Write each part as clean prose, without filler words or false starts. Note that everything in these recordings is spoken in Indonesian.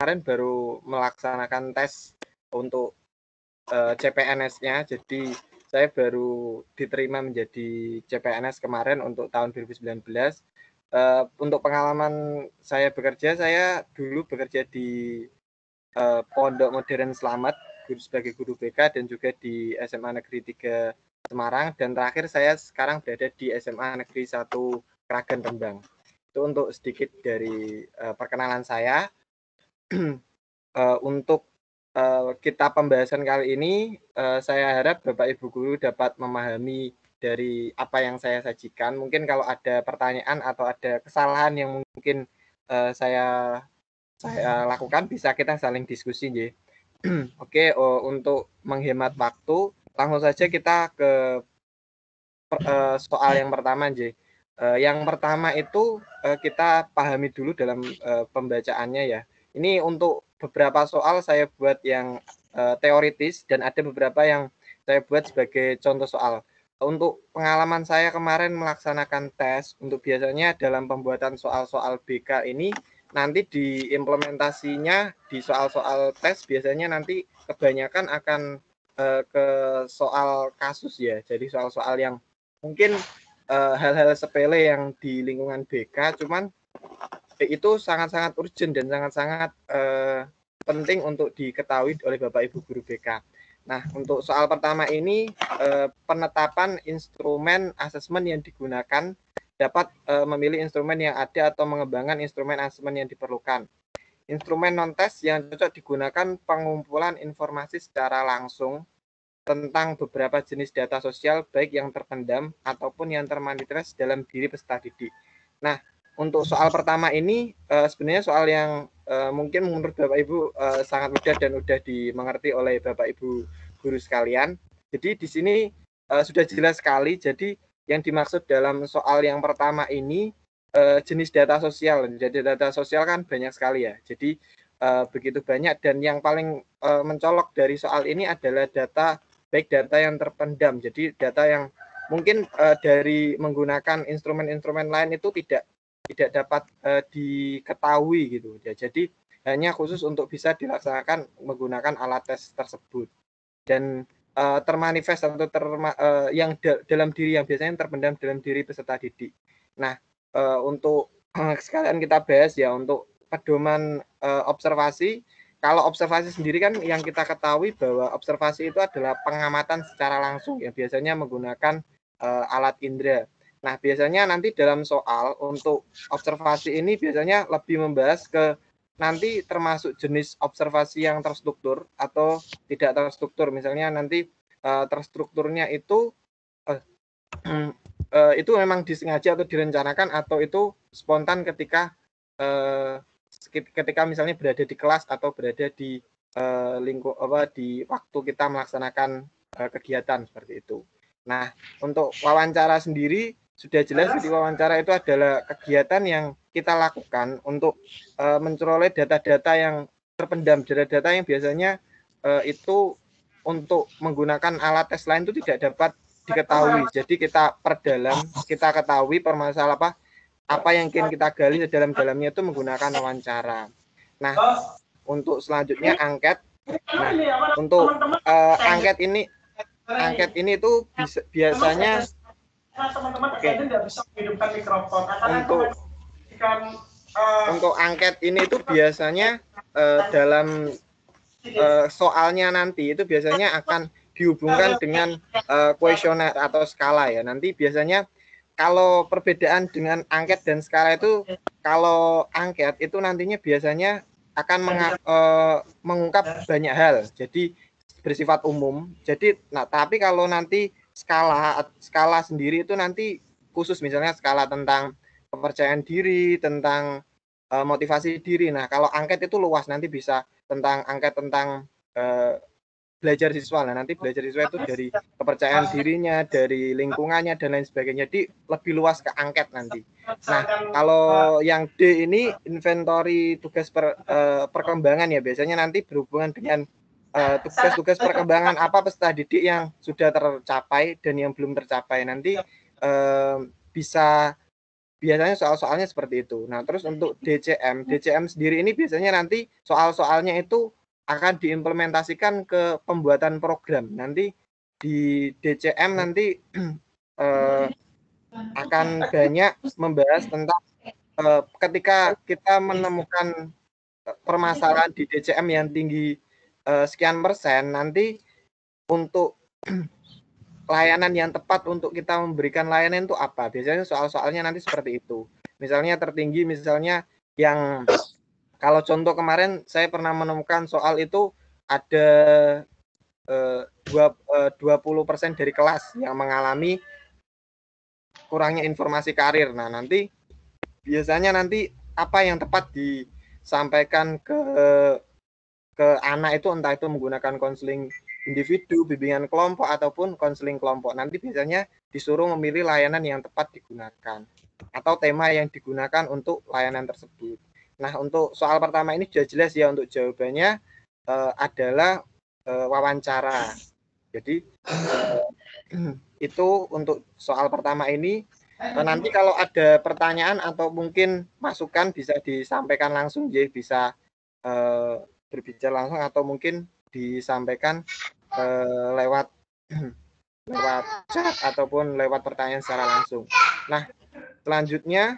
kemarin baru melaksanakan tes untuk CPNS-nya. Jadi saya baru diterima menjadi CPNS kemarin untuk tahun 2019. Untuk pengalaman saya bekerja, saya dulu bekerja di Pondok Modern Slamet sebagai guru BK dan juga di SMA Negeri 3 Semarang, dan terakhir saya sekarang berada di SMA Negeri 1 Kragan Rembang. Itu untuk sedikit dari perkenalan saya. Untuk kita pembahasan kali ini, saya harap Bapak Ibu guru dapat memahami dari apa yang saya sajikan. Mungkin kalau ada pertanyaan atau ada kesalahan yang mungkin saya lakukan, bisa kita saling diskusi, J. Oke, untuk menghemat waktu, langsung saja kita ke soal yang pertama, J. Yang pertama itu kita pahami dulu dalam pembacaannya ya. Ini untuk beberapa soal saya buat yang teoritis dan ada beberapa yang saya buat sebagai contoh soal. Untuk pengalaman saya kemarin melaksanakan tes, untuk biasanya dalam pembuatan soal-soal BK ini nanti diimplementasinya di soal-soal tes biasanya nanti kebanyakan akan ke soal kasus ya. Jadi soal-soal yang mungkin hal-hal sepele yang di lingkungan BK, cuman itu sangat-sangat urgent dan sangat-sangat penting untuk diketahui oleh Bapak Ibu guru BK. Nah, untuk soal pertama ini penetapan instrumen asesmen yang digunakan, dapat memilih instrumen yang ada atau mengembangkan instrumen asesmen yang diperlukan. Instrumen non-tes yang cocok digunakan pengumpulan informasi secara langsung tentang beberapa jenis data sosial baik yang terpendam ataupun yang termanifest dalam diri peserta didik. Nah, untuk soal pertama ini sebenarnya soal yang mungkin menurut Bapak Ibu sangat mudah dan mudah dimengerti oleh Bapak Ibu guru sekalian. Jadi di sini sudah jelas sekali. Jadi yang dimaksud dalam soal yang pertama ini jenis data sosial. Jadi data sosial kan banyak sekali ya. Jadi begitu banyak, dan yang paling mencolok dari soal ini adalah data, baik data yang terpendam. Jadi data yang mungkin dari menggunakan instrumen-instrumen lain itu tidak dapat diketahui gitu ya. Jadi hanya khusus untuk bisa dilaksanakan menggunakan alat tes tersebut, dan termanifest atau yang dalam diri, yang biasanya terpendam dalam diri peserta didik. Nah, untuk sekalian kita bahas ya, untuk pedoman observasi. Kalau observasi sendiri kan yang kita ketahui bahwa observasi itu adalah pengamatan secara langsung ya, biasanya menggunakan alat indera. Nah, biasanya nanti dalam soal untuk observasi ini biasanya lebih membahas ke nanti termasuk jenis observasi yang terstruktur atau tidak terstruktur. Misalnya nanti terstrukturnya itu itu memang disengaja atau direncanakan, atau itu spontan ketika misalnya berada di kelas atau berada di di waktu kita melaksanakan kegiatan seperti itu. Nah, untuk wawancara sendiri sudah jelas, di wawancara itu adalah kegiatan yang kita lakukan untuk memperoleh data-data yang terpendam, data-data yang biasanya itu untuk menggunakan alat tes lain itu tidak dapat diketahui. Jadi kita perdalam, kita ketahui permasalahan apa yang ingin kita gali dalam-dalamnya itu menggunakan wawancara. Nah, untuk selanjutnya angket. Nah, untuk angket ini itu biasanya untuk angket ini itu biasanya dalam soalnya nanti itu biasanya akan dihubungkan dengan kuesioner atau skala ya. Nanti biasanya kalau perbedaan dengan angket dan skala itu, kalau angket itu nantinya biasanya akan mengungkap banyak hal, jadi bersifat umum. Jadi, nah tapi kalau nanti skala sendiri itu nanti khusus, misalnya skala tentang kepercayaan diri, tentang motivasi diri. Nah, kalau angket itu luas, nanti bisa tentang angket tentang belajar siswa. Nah, nanti belajar siswa itu dari kepercayaan dirinya, dari lingkungannya, dan lain sebagainya. Jadi lebih luas ke angket nanti. Nah, kalau yang D ini inventory tugas perkembangan ya, biasanya nanti berhubungan dengan tugas-tugas perkembangan apa peserta didik yang sudah tercapai dan yang belum tercapai. Nanti bisa biasanya soal-soalnya seperti itu. Nah, terus untuk DCM sendiri ini biasanya nanti soal-soalnya itu akan diimplementasikan ke pembuatan program. Nanti di DCM nanti akan banyak membahas tentang ketika kita menemukan permasalahan di DCM yang tinggi sekian persen, nanti untuk layanan yang tepat untuk kita memberikan layanan itu apa? Biasanya soal-soalnya nanti seperti itu. Misalnya tertinggi, misalnya yang kalau contoh kemarin saya pernah menemukan soal itu ada 20% dari kelas yang mengalami kurangnya informasi karir. Nah, nanti biasanya nanti apa yang tepat disampaikan ke anak itu, entah itu menggunakan konseling individu, bimbingan kelompok, ataupun konseling kelompok. Nanti biasanya disuruh memilih layanan yang tepat digunakan atau tema yang digunakan untuk layanan tersebut. Nah, untuk soal pertama ini sudah jelas ya, untuk jawabannya adalah wawancara. Jadi itu untuk soal pertama ini. Nanti kalau ada pertanyaan atau mungkin masukan bisa disampaikan langsung, jadi bisa berbicara langsung atau mungkin disampaikan lewat chat ataupun lewat pertanyaan secara langsung. Nah, selanjutnya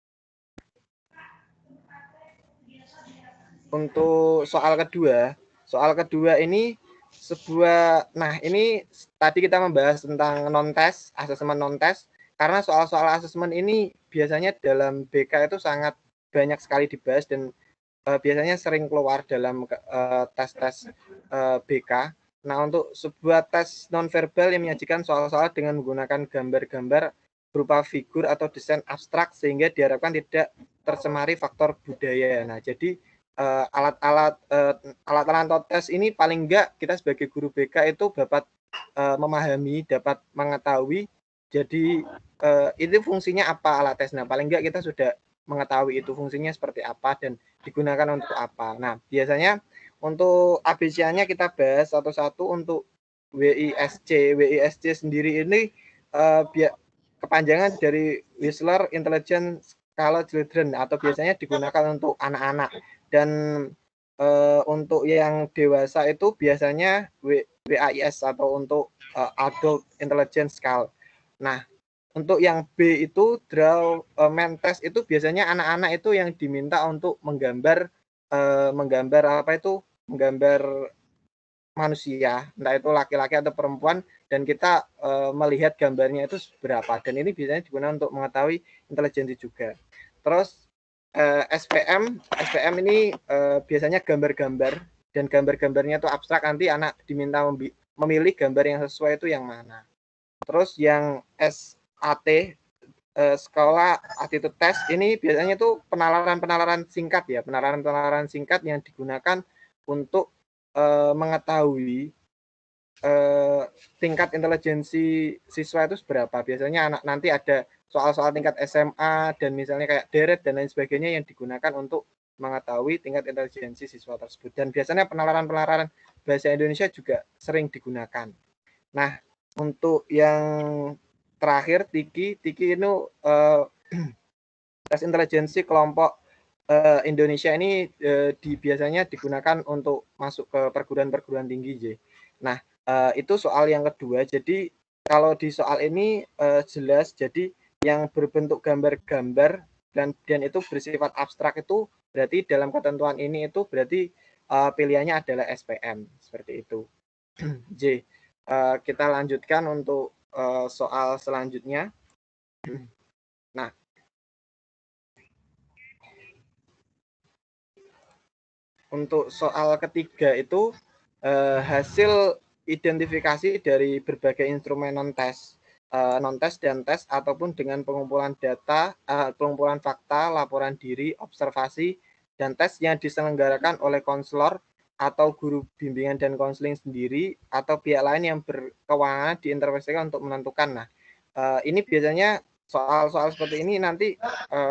untuk soal kedua ini sebuah, nah ini tadi kita membahas tentang non-tes, asesmen non-tes, karena soal-soal asesmen ini biasanya dalam BK itu sangat banyak sekali dibahas dan biasanya sering keluar dalam tes-tes BK. Nah, untuk sebuah tes nonverbal yang menyajikan soal-soal dengan menggunakan gambar-gambar berupa figur atau desain abstrak sehingga diharapkan tidak tercemari faktor budaya. Nah, jadi alat-alat atau tes ini paling enggak kita sebagai guru BK itu dapat memahami, dapat mengetahui. Jadi itu fungsinya apa alat tes. Nah, paling enggak kita sudah mengetahui itu fungsinya seperti apa dan digunakan untuk apa. Nah, biasanya untuk ABC-nya kita bahas satu-satu. Untuk WISC sendiri ini kepanjangan dari Whistler Intelligent Scala Children, atau biasanya digunakan untuk anak-anak. Dan untuk yang dewasa itu biasanya WAIS atau untuk Adult Intelligence Scale. Nah, untuk yang B itu draw test itu biasanya anak-anak itu yang diminta untuk menggambar menggambar manusia, entah itu laki-laki atau perempuan, dan kita melihat gambarnya itu berapa. Dan ini biasanya digunakan untuk mengetahui intelijensi juga. Terus SPM ini biasanya gambar-gambar, dan gambar-gambarnya itu abstrak, nanti anak diminta memilih gambar yang sesuai itu yang mana. Terus yang SAT, sekolah attitude test, ini biasanya itu penalaran singkat ya, penalaran singkat yang digunakan untuk mengetahui tingkat intelijensi siswa itu seberapa. Biasanya anak nanti ada soal-soal tingkat SMA dan misalnya kayak deret dan lain sebagainya yang digunakan untuk mengetahui tingkat intelijensi siswa tersebut. Dan biasanya penalaran bahasa Indonesia juga sering digunakan. Nah, untuk yang terakhir Tiki ini tes intelijensi kelompok Indonesia ini biasanya digunakan untuk masuk ke perguruan tinggi, J. Nah, itu soal yang kedua. Jadi kalau di soal ini jelas, jadi yang berbentuk gambar-gambar dan itu bersifat abstrak itu berarti dalam ketentuan ini itu berarti pilihannya adalah SPM, seperti itu. J. Kita lanjutkan untuk soal selanjutnya. Nah, untuk soal ketiga itu hasil identifikasi dari berbagai instrumen non-tes dan tes, ataupun dengan pengumpulan data, pengumpulan fakta, laporan diri, observasi, dan tes yang diselenggarakan oleh konselor atau guru bimbingan dan konseling sendiri atau pihak lain yang berkewenangan diintervensikan untuk menentukan. Nah, ini biasanya soal-soal seperti ini nanti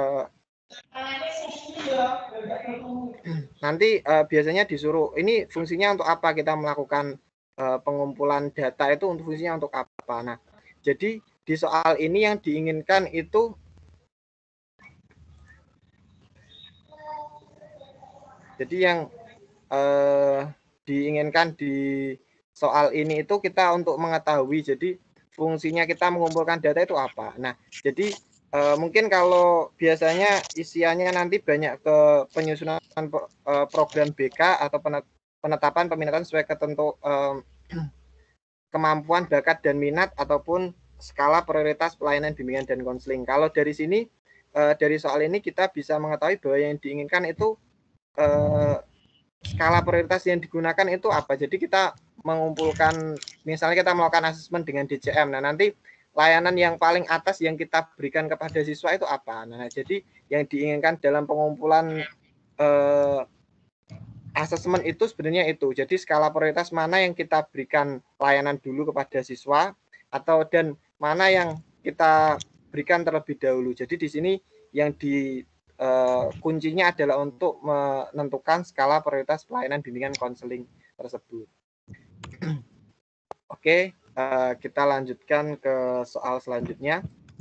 biasanya disuruh, ini fungsinya untuk apa kita melakukan pengumpulan data itu, untuk fungsinya untuk apa. Nah, jadi di soal ini yang diinginkan itu Jadi yang diinginkan di soal ini itu kita untuk mengetahui, jadi fungsinya kita mengumpulkan data itu apa. Nah, jadi mungkin kalau biasanya isiannya nanti banyak ke penyusunan program BK atau penetapan peminatan sesuai ketentu kemampuan, bakat, dan minat, ataupun skala prioritas pelayanan bimbingan dan konseling. Kalau dari sini, dari soal ini kita bisa mengetahui bahwa yang diinginkan itu skala prioritas yang digunakan itu apa. Jadi kita mengumpulkan, misalnya kita melakukan asesmen dengan DCM. Nah, nanti layanan yang paling atas yang kita berikan kepada siswa itu apa. Nah, jadi yang diinginkan dalam pengumpulan asesmen itu sebenarnya itu. Jadi skala prioritas mana yang kita berikan layanan dulu kepada siswa, atau dan mana yang kita berikan terlebih dahulu. Jadi di sini yang di kuncinya adalah untuk menentukan skala prioritas pelayanan bimbingan konseling tersebut. Oke, kita lanjutkan ke soal selanjutnya.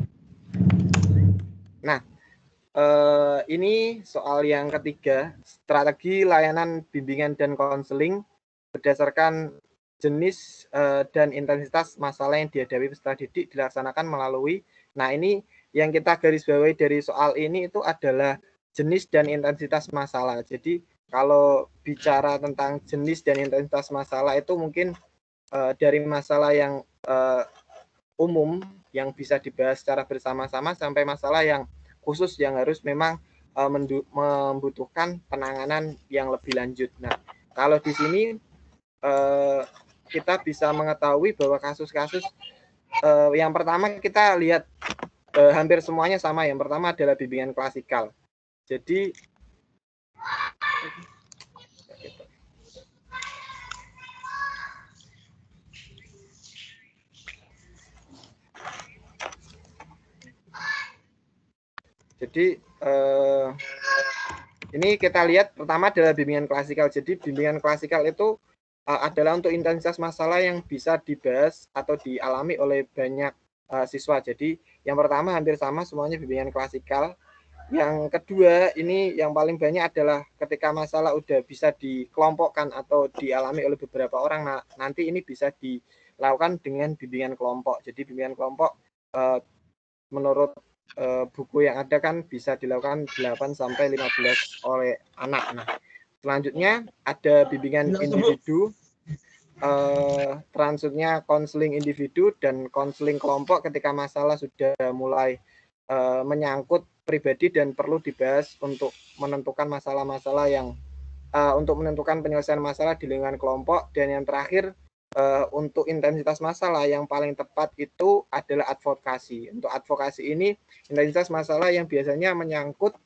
Nah, ini soal yang ketiga, strategi layanan bimbingan dan konseling berdasarkan jenis dan intensitas masalah yang dihadapi peserta didik dilaksanakan melalui. Nah, ini yang kita garis bawahi dari soal ini itu adalah jenis dan intensitas masalah. Jadi kalau bicara tentang jenis dan intensitas masalah itu mungkin dari masalah yang umum yang bisa dibahas secara bersama-sama sampai masalah yang khusus yang harus memang membutuhkan penanganan yang lebih lanjut. Nah, kalau di sini kita bisa mengetahui bahwa kasus-kasus yang pertama kita lihat hampir semuanya sama. Yang pertama adalah bimbingan klasikal. Jadi ini kita lihat pertama adalah bimbingan klasikal. Jadi bimbingan klasikal itu adalah untuk intensitas masalah yang bisa dibahas atau dialami oleh banyak siswa. Jadi yang pertama hampir sama semuanya bimbingan klasikal. Yang kedua ini yang paling banyak adalah ketika masalah udah bisa dikelompokkan atau dialami oleh beberapa orang, nah nanti ini bisa dilakukan dengan bimbingan kelompok. Jadi bimbingan kelompok menurut buku yang ada kan bisa dilakukan 8 sampai 15 oleh anak. Nah, selanjutnya ada bimbingan individu, transutnya konseling individu dan konseling kelompok ketika masalah sudah mulai menyangkut pribadi dan perlu dibahas untuk menentukan masalah-masalah yang untuk menentukan penyelesaian masalah di lingkungan kelompok. Dan yang terakhir untuk intensitas masalah yang paling tepat itu adalah advokasi. Untuk advokasi ini intensitas masalah yang biasanya menyangkut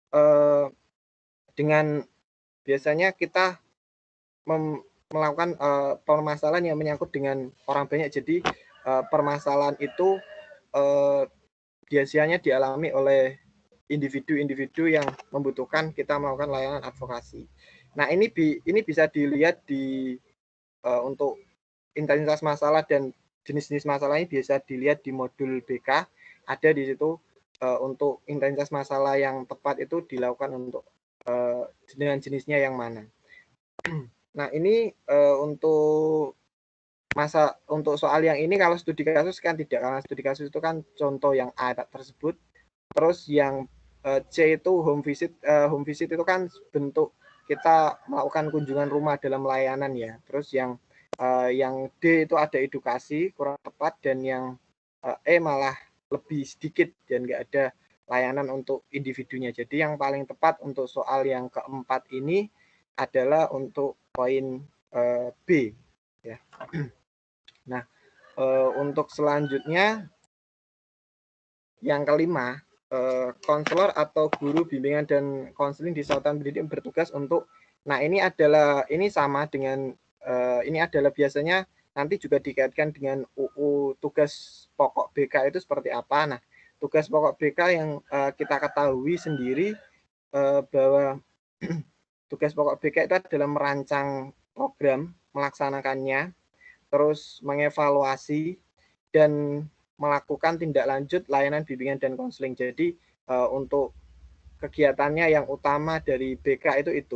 dengan biasanya kita melakukan permasalahan yang menyangkut dengan orang banyak. Jadi permasalahan itu biasanya dialami oleh individu-individu yang membutuhkan kita melakukan layanan advokasi. Nah, ini bisa dilihat di untuk intensitas masalah dan jenis-jenis masalah ini bisa dilihat di modul BK. Ada di situ untuk intensitas masalah yang tepat itu dilakukan untuk dengan jenisnya yang mana. Nah, ini untuk soal yang ini kalau studi kasus kan tidak, karena studi kasus itu kan contoh yang A tersebut. Terus yang C itu home visit. Home visit itu kan bentuk kita melakukan kunjungan rumah dalam layanan ya. Terus yang D itu ada edukasi kurang tepat, dan yang E malah lebih sedikit dan nggak ada layanan untuk individunya. Jadi yang paling tepat untuk soal yang keempat ini adalah untuk poin B ya. Nah, untuk selanjutnya yang kelima, konselor atau guru bimbingan dan konseling di satuan pendidik bertugas untuk, nah ini sama dengan ini adalah biasanya nanti juga dikaitkan dengan UU tugas pokok BK itu seperti apa. Nah, tugas pokok BK yang kita ketahui sendiri bahwa tugas pokok BK itu adalah merancang program, melaksanakannya, terus mengevaluasi dan melakukan tindak lanjut layanan bimbingan dan konseling. Jadi untuk kegiatannya yang utama dari BK itu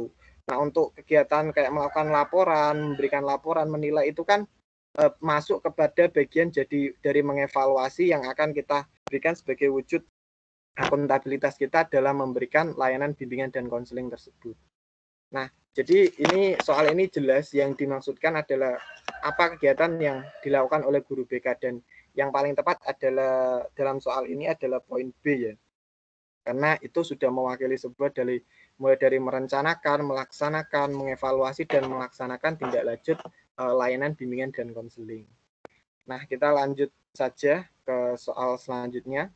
Nah, untuk kegiatan kayak melakukan laporan, memberikan laporan, menilai itu kan masuk kepada bagian jadi dari mengevaluasi yang akan kita berikan sebagai wujud akuntabilitas kita dalam memberikan layanan bimbingan dan konseling tersebut. Nah, jadi soal ini jelas yang dimaksudkan adalah apa kegiatan yang dilakukan oleh guru BK, dan yang paling tepat adalah dalam soal ini adalah poin B ya. Karena itu sudah mewakili sebuah mulai dari merencanakan, melaksanakan, mengevaluasi, dan melaksanakan tindak lanjut layanan bimbingan dan konseling. Nah, kita lanjut saja ke soal selanjutnya.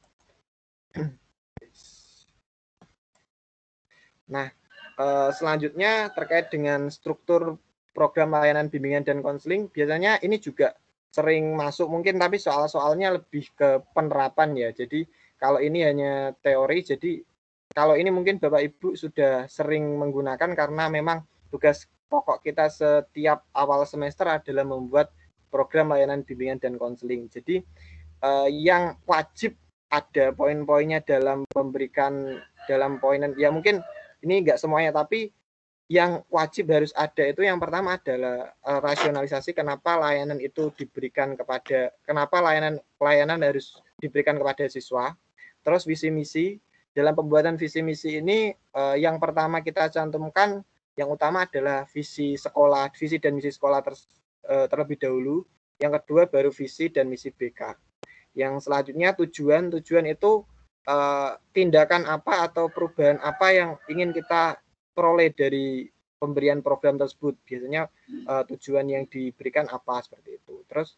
Nah, selanjutnya terkait dengan struktur program layanan bimbingan dan konseling, biasanya ini juga sering masuk mungkin, tapi soal-soalnya lebih ke penerapan ya. Jadi kalau ini hanya teori, jadi kalau ini mungkin Bapak Ibu sudah sering menggunakan karena memang tugas pokok kita setiap awal semester adalah membuat program layanan bimbingan dan konseling. Jadi yang wajib ada poin-poinnya dalam poinan ya, mungkin ini enggak semuanya, tapi yang wajib harus ada itu yang pertama adalah rasionalisasi kenapa layanan itu diberikan kenapa layanan harus diberikan kepada siswa. Terus visi misi. Dalam pembuatan visi misi ini yang pertama kita cantumkan yang utama adalah visi dan misi sekolah terlebih dahulu. Yang kedua baru visi dan misi BK. Yang selanjutnya tujuan itu tindakan apa atau perubahan apa yang ingin kita peroleh dari pemberian program tersebut. Biasanya tujuan yang diberikan apa, seperti itu. Terus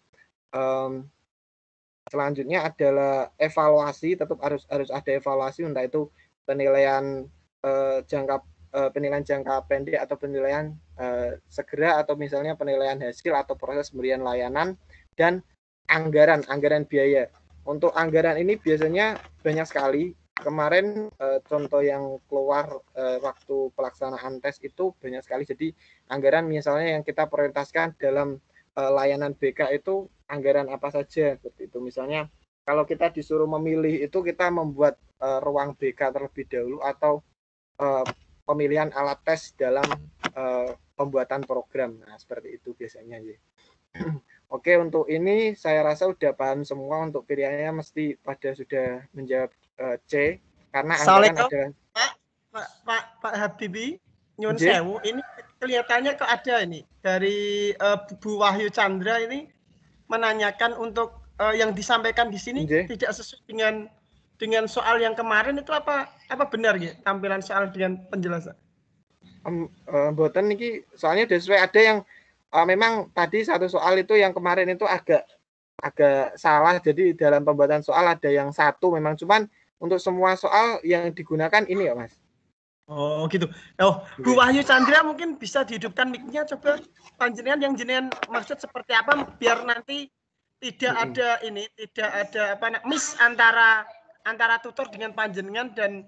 selanjutnya adalah evaluasi, tetap harus ada evaluasi, entah itu penilaian penilaian jangka pendek atau penilaian segera, atau misalnya penilaian hasil atau proses pemberian layanan, dan anggaran biaya. Untuk anggaran ini biasanya banyak sekali. Kemarin contoh yang keluar waktu pelaksanaan tes itu banyak sekali. Jadi anggaran misalnya yang kita prioritaskan dalam layanan BK itu anggaran apa saja, seperti itu. Misalnya kalau kita disuruh memilih itu kita membuat ruang BK terlebih dahulu, atau pemilihan alat tes dalam pembuatan program. Nah, seperti itu biasanya ya. Oke, untuk ini saya rasa sudah paham semua. Untuk pilihannya mesti pada sudah menjawab C, karena anggaran ada. Pak Habibie, nyun sewu, ini kelihatannya kok ada ini dari Bu Wahyu Chandra ini menanyakan untuk yang disampaikan di sini tidak sesuai dengan soal yang kemarin itu, apa benar ya tampilan soal dengan penjelasan? Mboten niki soalnya sudah sesuai. Ada yang memang tadi satu soal itu yang kemarin itu agak salah. Jadi dalam pembuatan soal ada yang satu memang, cuman untuk semua soal yang digunakan ini ya Mas. Oh gitu. Oh, Bu Wahyu Chandra mungkin bisa dihidupkan mic-nya, coba panjenengan yang jenengan maksud seperti apa, biar nanti tidak ada miss antara tutor dengan panjenengan, dan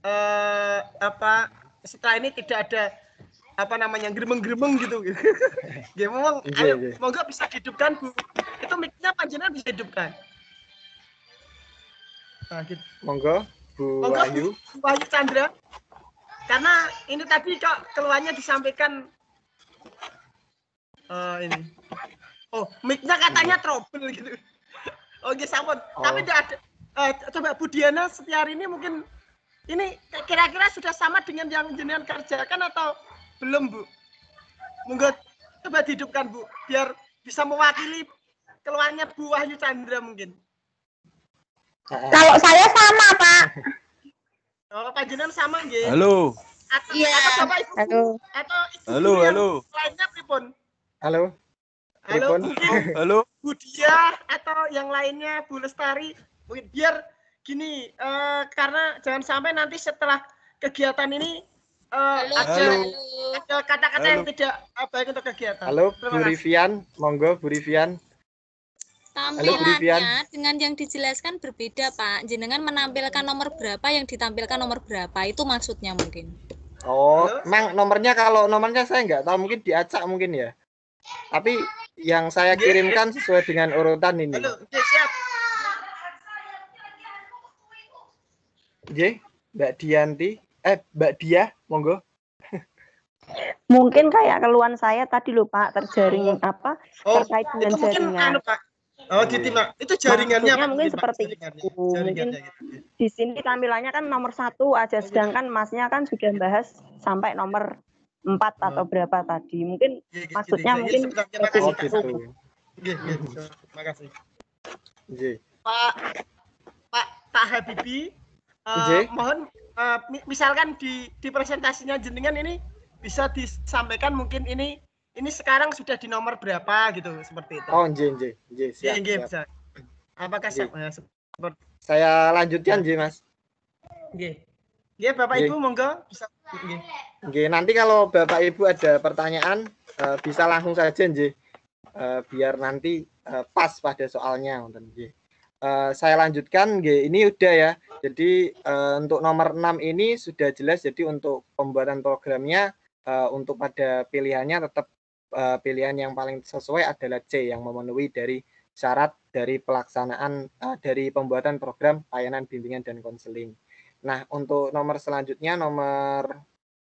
setelah ini tidak ada geremeng-geremeng gitu. Ya memang, ayo monggo bisa dihidupkan Bu. Itu mic-nya panjenengan bisa hidupkan. Nah, gitu. Monggo Bu Wahyu. Bu Wahyu Chandra. Karena ini tadi kok keluarnya disampaikan ini. Oh, mic-nya katanya trouble gitu. Oke, sampun. Tapi tidak ada. Coba Bu Diana Setiari ini mungkin ini kira-kira sudah sama dengan yang jenengan kerjakan atau belum, Bu? Monggo coba dihidupkan, Bu, biar bisa mewakili keluarnya Bu Wahyu Chandra mungkin. Kalau saya sama, Pak. Oh, panjenengan sama nggih. Halo. Iya. Halo. Atau halo. Lainnya pripun? Halo. Halo. Bu Dia atau yang lainnya, Bu Lestari. Mungkin biar gini, karena jangan sampai nanti setelah kegiatan ini ada kata-kata yang tidak baik untuk kegiatan. Halo, Bu Rivian, monggo Bu Rivian. Tampilannya dengan yang dijelaskan berbeda, Pak. Jenengan menampilkan nomor berapa, yang ditampilkan nomor berapa, itu maksudnya mungkin. Oh, memang nomornya, kalau nomornya saya nggak tahu, mungkin diacak mungkin ya. Tapi yang saya kirimkan sesuai dengan urutan ini. Halo, siap. Mbak Dianti, Mbak Dia, monggo. Mungkin kayak keluhan saya tadi loh Pak, terjaring terkait dengan itu mungkin jaringan. Pak. Di tim itu jaringannya Maksudnya Pak, mungkin Pak, seperti jaringannya. itu. Mungkin Gitu. di sini tampilannya kan nomor 1 aja, sedangkan Masnya kan sudah bahas sampai nomor 4 atau berapa tadi. Mungkin maksudnya mungkin terima kasih Kak. gitu. Terima kasih. Nggih. Pak Habibi, mohon misalkan di presentasinya jenengan ini bisa disampaikan mungkin ini sekarang sudah di nomor berapa gitu, seperti itu. Oh, nggih. Siap. Bisa. Apakah saya lanjutkan nggih, Mas? Nggih. Nggih, Bapak Ibu monggo bisa nggih. Nggih, nanti kalau Bapak Ibu ada pertanyaan bisa langsung saja nggih. Biar nanti pas pada soalnya wonten nggih. Saya lanjutkan nggih. Ini udah ya. Jadi untuk nomor 6 ini sudah jelas, jadi untuk pembuatan programnya untuk pada pilihannya tetap pilihan yang paling sesuai adalah C, yang memenuhi dari syarat dari pelaksanaan dari pembuatan program layanan bimbingan dan konseling. Nah, untuk nomor selanjutnya nomor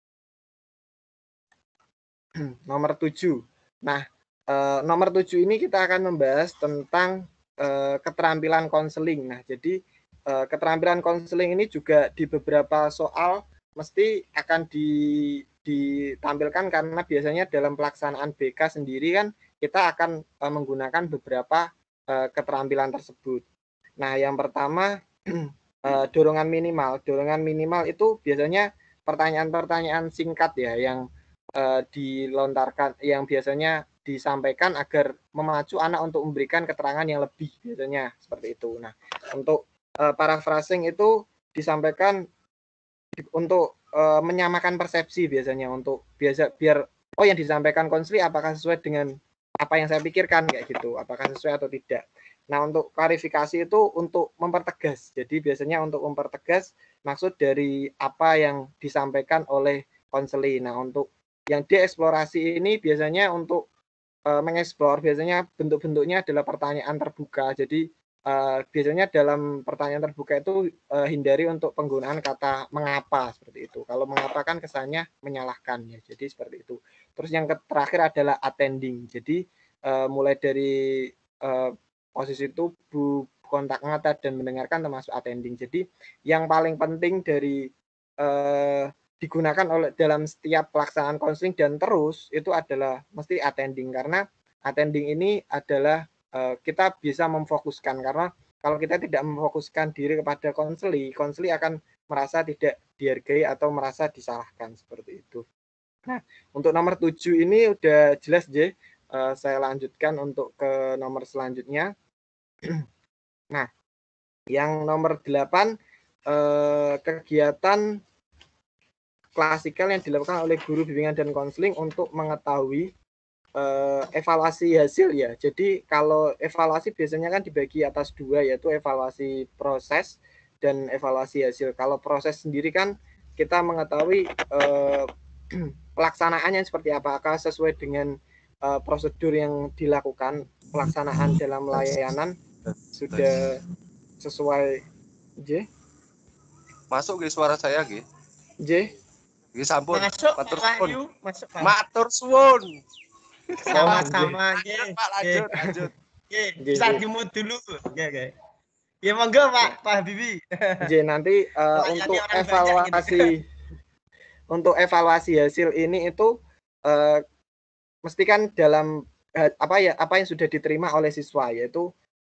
7. Nah, nomor 7 ini kita akan membahas tentang keterampilan konseling. Nah, jadi keterampilan konseling ini juga di beberapa soal mesti akan ditampilkan, karena biasanya dalam pelaksanaan BK sendiri kan kita akan menggunakan beberapa keterampilan tersebut. Nah, yang pertama dorongan minimal. Dorongan minimal itu biasanya pertanyaan-pertanyaan singkat ya, yang dilontarkan, yang biasanya disampaikan agar memacu anak untuk memberikan keterangan yang lebih, biasanya seperti itu. Nah, untuk paraphrasing itu disampaikan untuk menyamakan persepsi, biasanya untuk biar yang disampaikan konseli apakah sesuai dengan apa yang saya pikirkan, kayak gitu, apakah sesuai atau tidak. Nah, untuk klarifikasi itu untuk mempertegas. Jadi biasanya untuk mempertegas maksud dari apa yang disampaikan oleh konseli. Nah, untuk yang dieksplorasi ini biasanya untuk mengeksplor, biasanya bentuk-bentuknya adalah pertanyaan terbuka. Jadi biasanya dalam pertanyaan terbuka itu hindari untuk penggunaan kata mengapa, seperti itu. Kalau mengapa kan kesannya menyalahkan ya. Jadi seperti itu. Terus yang terakhir adalah attending. Jadi mulai dari posisi tubuh, kontak mata, dan mendengarkan termasuk attending. Jadi yang paling penting dari digunakan oleh dalam setiap pelaksanaan konseling dan terus itu adalah mesti attending, karena attending ini adalah kita bisa memfokuskan, karena kalau kita tidak memfokuskan diri kepada konseli akan merasa tidak dihargai atau merasa disalahkan, seperti itu. Nah, untuk nomor 7 ini udah jelas J. Saya lanjutkan untuk ke nomor selanjutnya. Nah, yang nomor 8 kegiatan klasikal yang dilakukan oleh guru bimbingan dan konseling untuk mengetahui evaluasi hasil ya. Jadi kalau evaluasi biasanya kan dibagi atas 2, yaitu evaluasi proses dan evaluasi hasil. Kalau proses sendiri kan kita mengetahui pelaksanaannya seperti apa, apakah sesuai dengan prosedur yang dilakukan, pelaksanaan dalam layanan sudah sesuai. J. Masuk ke suara saya G. J. G sampun. Masuk Matur suwun. Sama-sama. Pak, lanjut. Bisa dimut dulu. Oke. Ya monggo Pak Habibi. Nanti untuk evaluasi untuk evaluasi hasil ini itu mesti kan dalam apa yang sudah diterima oleh siswa, yaitu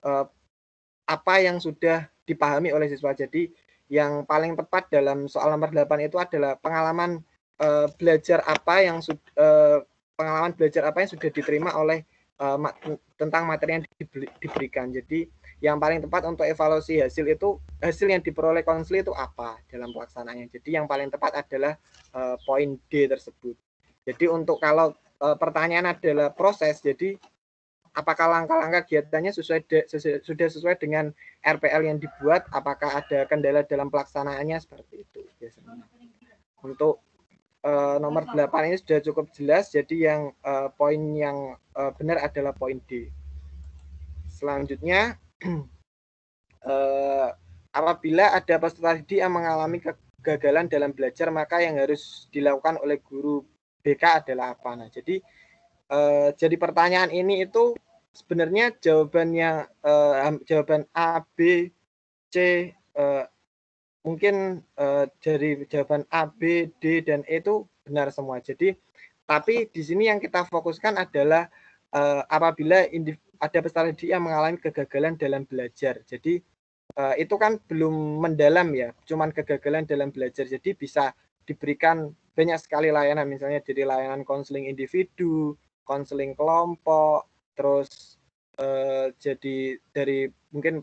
apa yang sudah dipahami oleh siswa. Jadi yang paling tepat dalam soal nomor 8 itu adalah pengalaman belajar apa yang sudah diterima oleh tentang materi yang diberikan. Jadi yang paling tepat untuk evaluasi hasil itu, hasil yang diperoleh konseli itu apa dalam pelaksanaannya. Jadi yang paling tepat adalah poin D tersebut. Jadi untuk kalau pertanyaan adalah proses, jadi apakah langkah-langkah kegiatannya sudah sesuai dengan RPL yang dibuat, apakah ada kendala dalam pelaksanaannya, seperti itu biasanya. Untuk nomor 8 ini sudah cukup jelas, jadi yang poin yang benar adalah poin D. Selanjutnya, apabila ada peserta didik yang mengalami kegagalan dalam belajar, maka yang harus dilakukan oleh guru BK adalah apa. Nah, jadi pertanyaan ini itu sebenarnya jawabannya jawaban A, B, C mungkin dari jawaban A, B, D, dan E itu benar semua. Jadi, tapi di sini yang kita fokuskan adalah apabila ada peserta didik yang mengalami kegagalan dalam belajar. Jadi, itu kan belum mendalam ya, cuman kegagalan dalam belajar. Jadi bisa diberikan banyak sekali layanan, misalnya jadi layanan konseling individu, konseling kelompok, terus jadi dari mungkin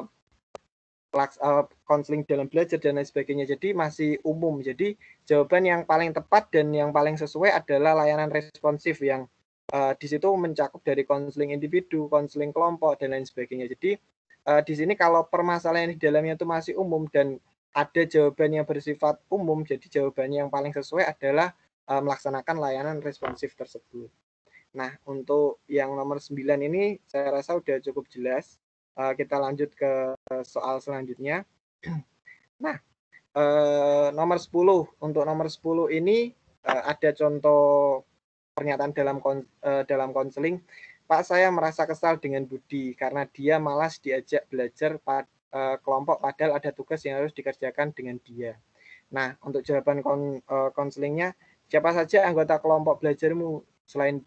konseling dalam belajar dan lain sebagainya. Jadi masih umum. Jadi jawaban yang paling tepat dan yang paling sesuai adalah layanan responsif yang di situ mencakup dari konseling individu, konseling kelompok dan lain sebagainya. Jadi di sini kalau permasalahan di dalamnya itu masih umum dan ada jawaban yang bersifat umum, jadi jawabannya yang paling sesuai adalah melaksanakan layanan responsif tersebut. Nah, untuk yang nomor 9 ini saya rasa sudah cukup jelas. Kita lanjut ke soal selanjutnya. Nah, nomor 10. Untuk nomor 10 ini ada contoh pernyataan dalam konseling. Pak, saya merasa kesal dengan Budi karena dia malas diajak belajar kelompok padahal ada tugas yang harus dikerjakan dengan dia. Nah, untuk jawaban konselingnya, siapa saja anggota kelompok belajarmu selain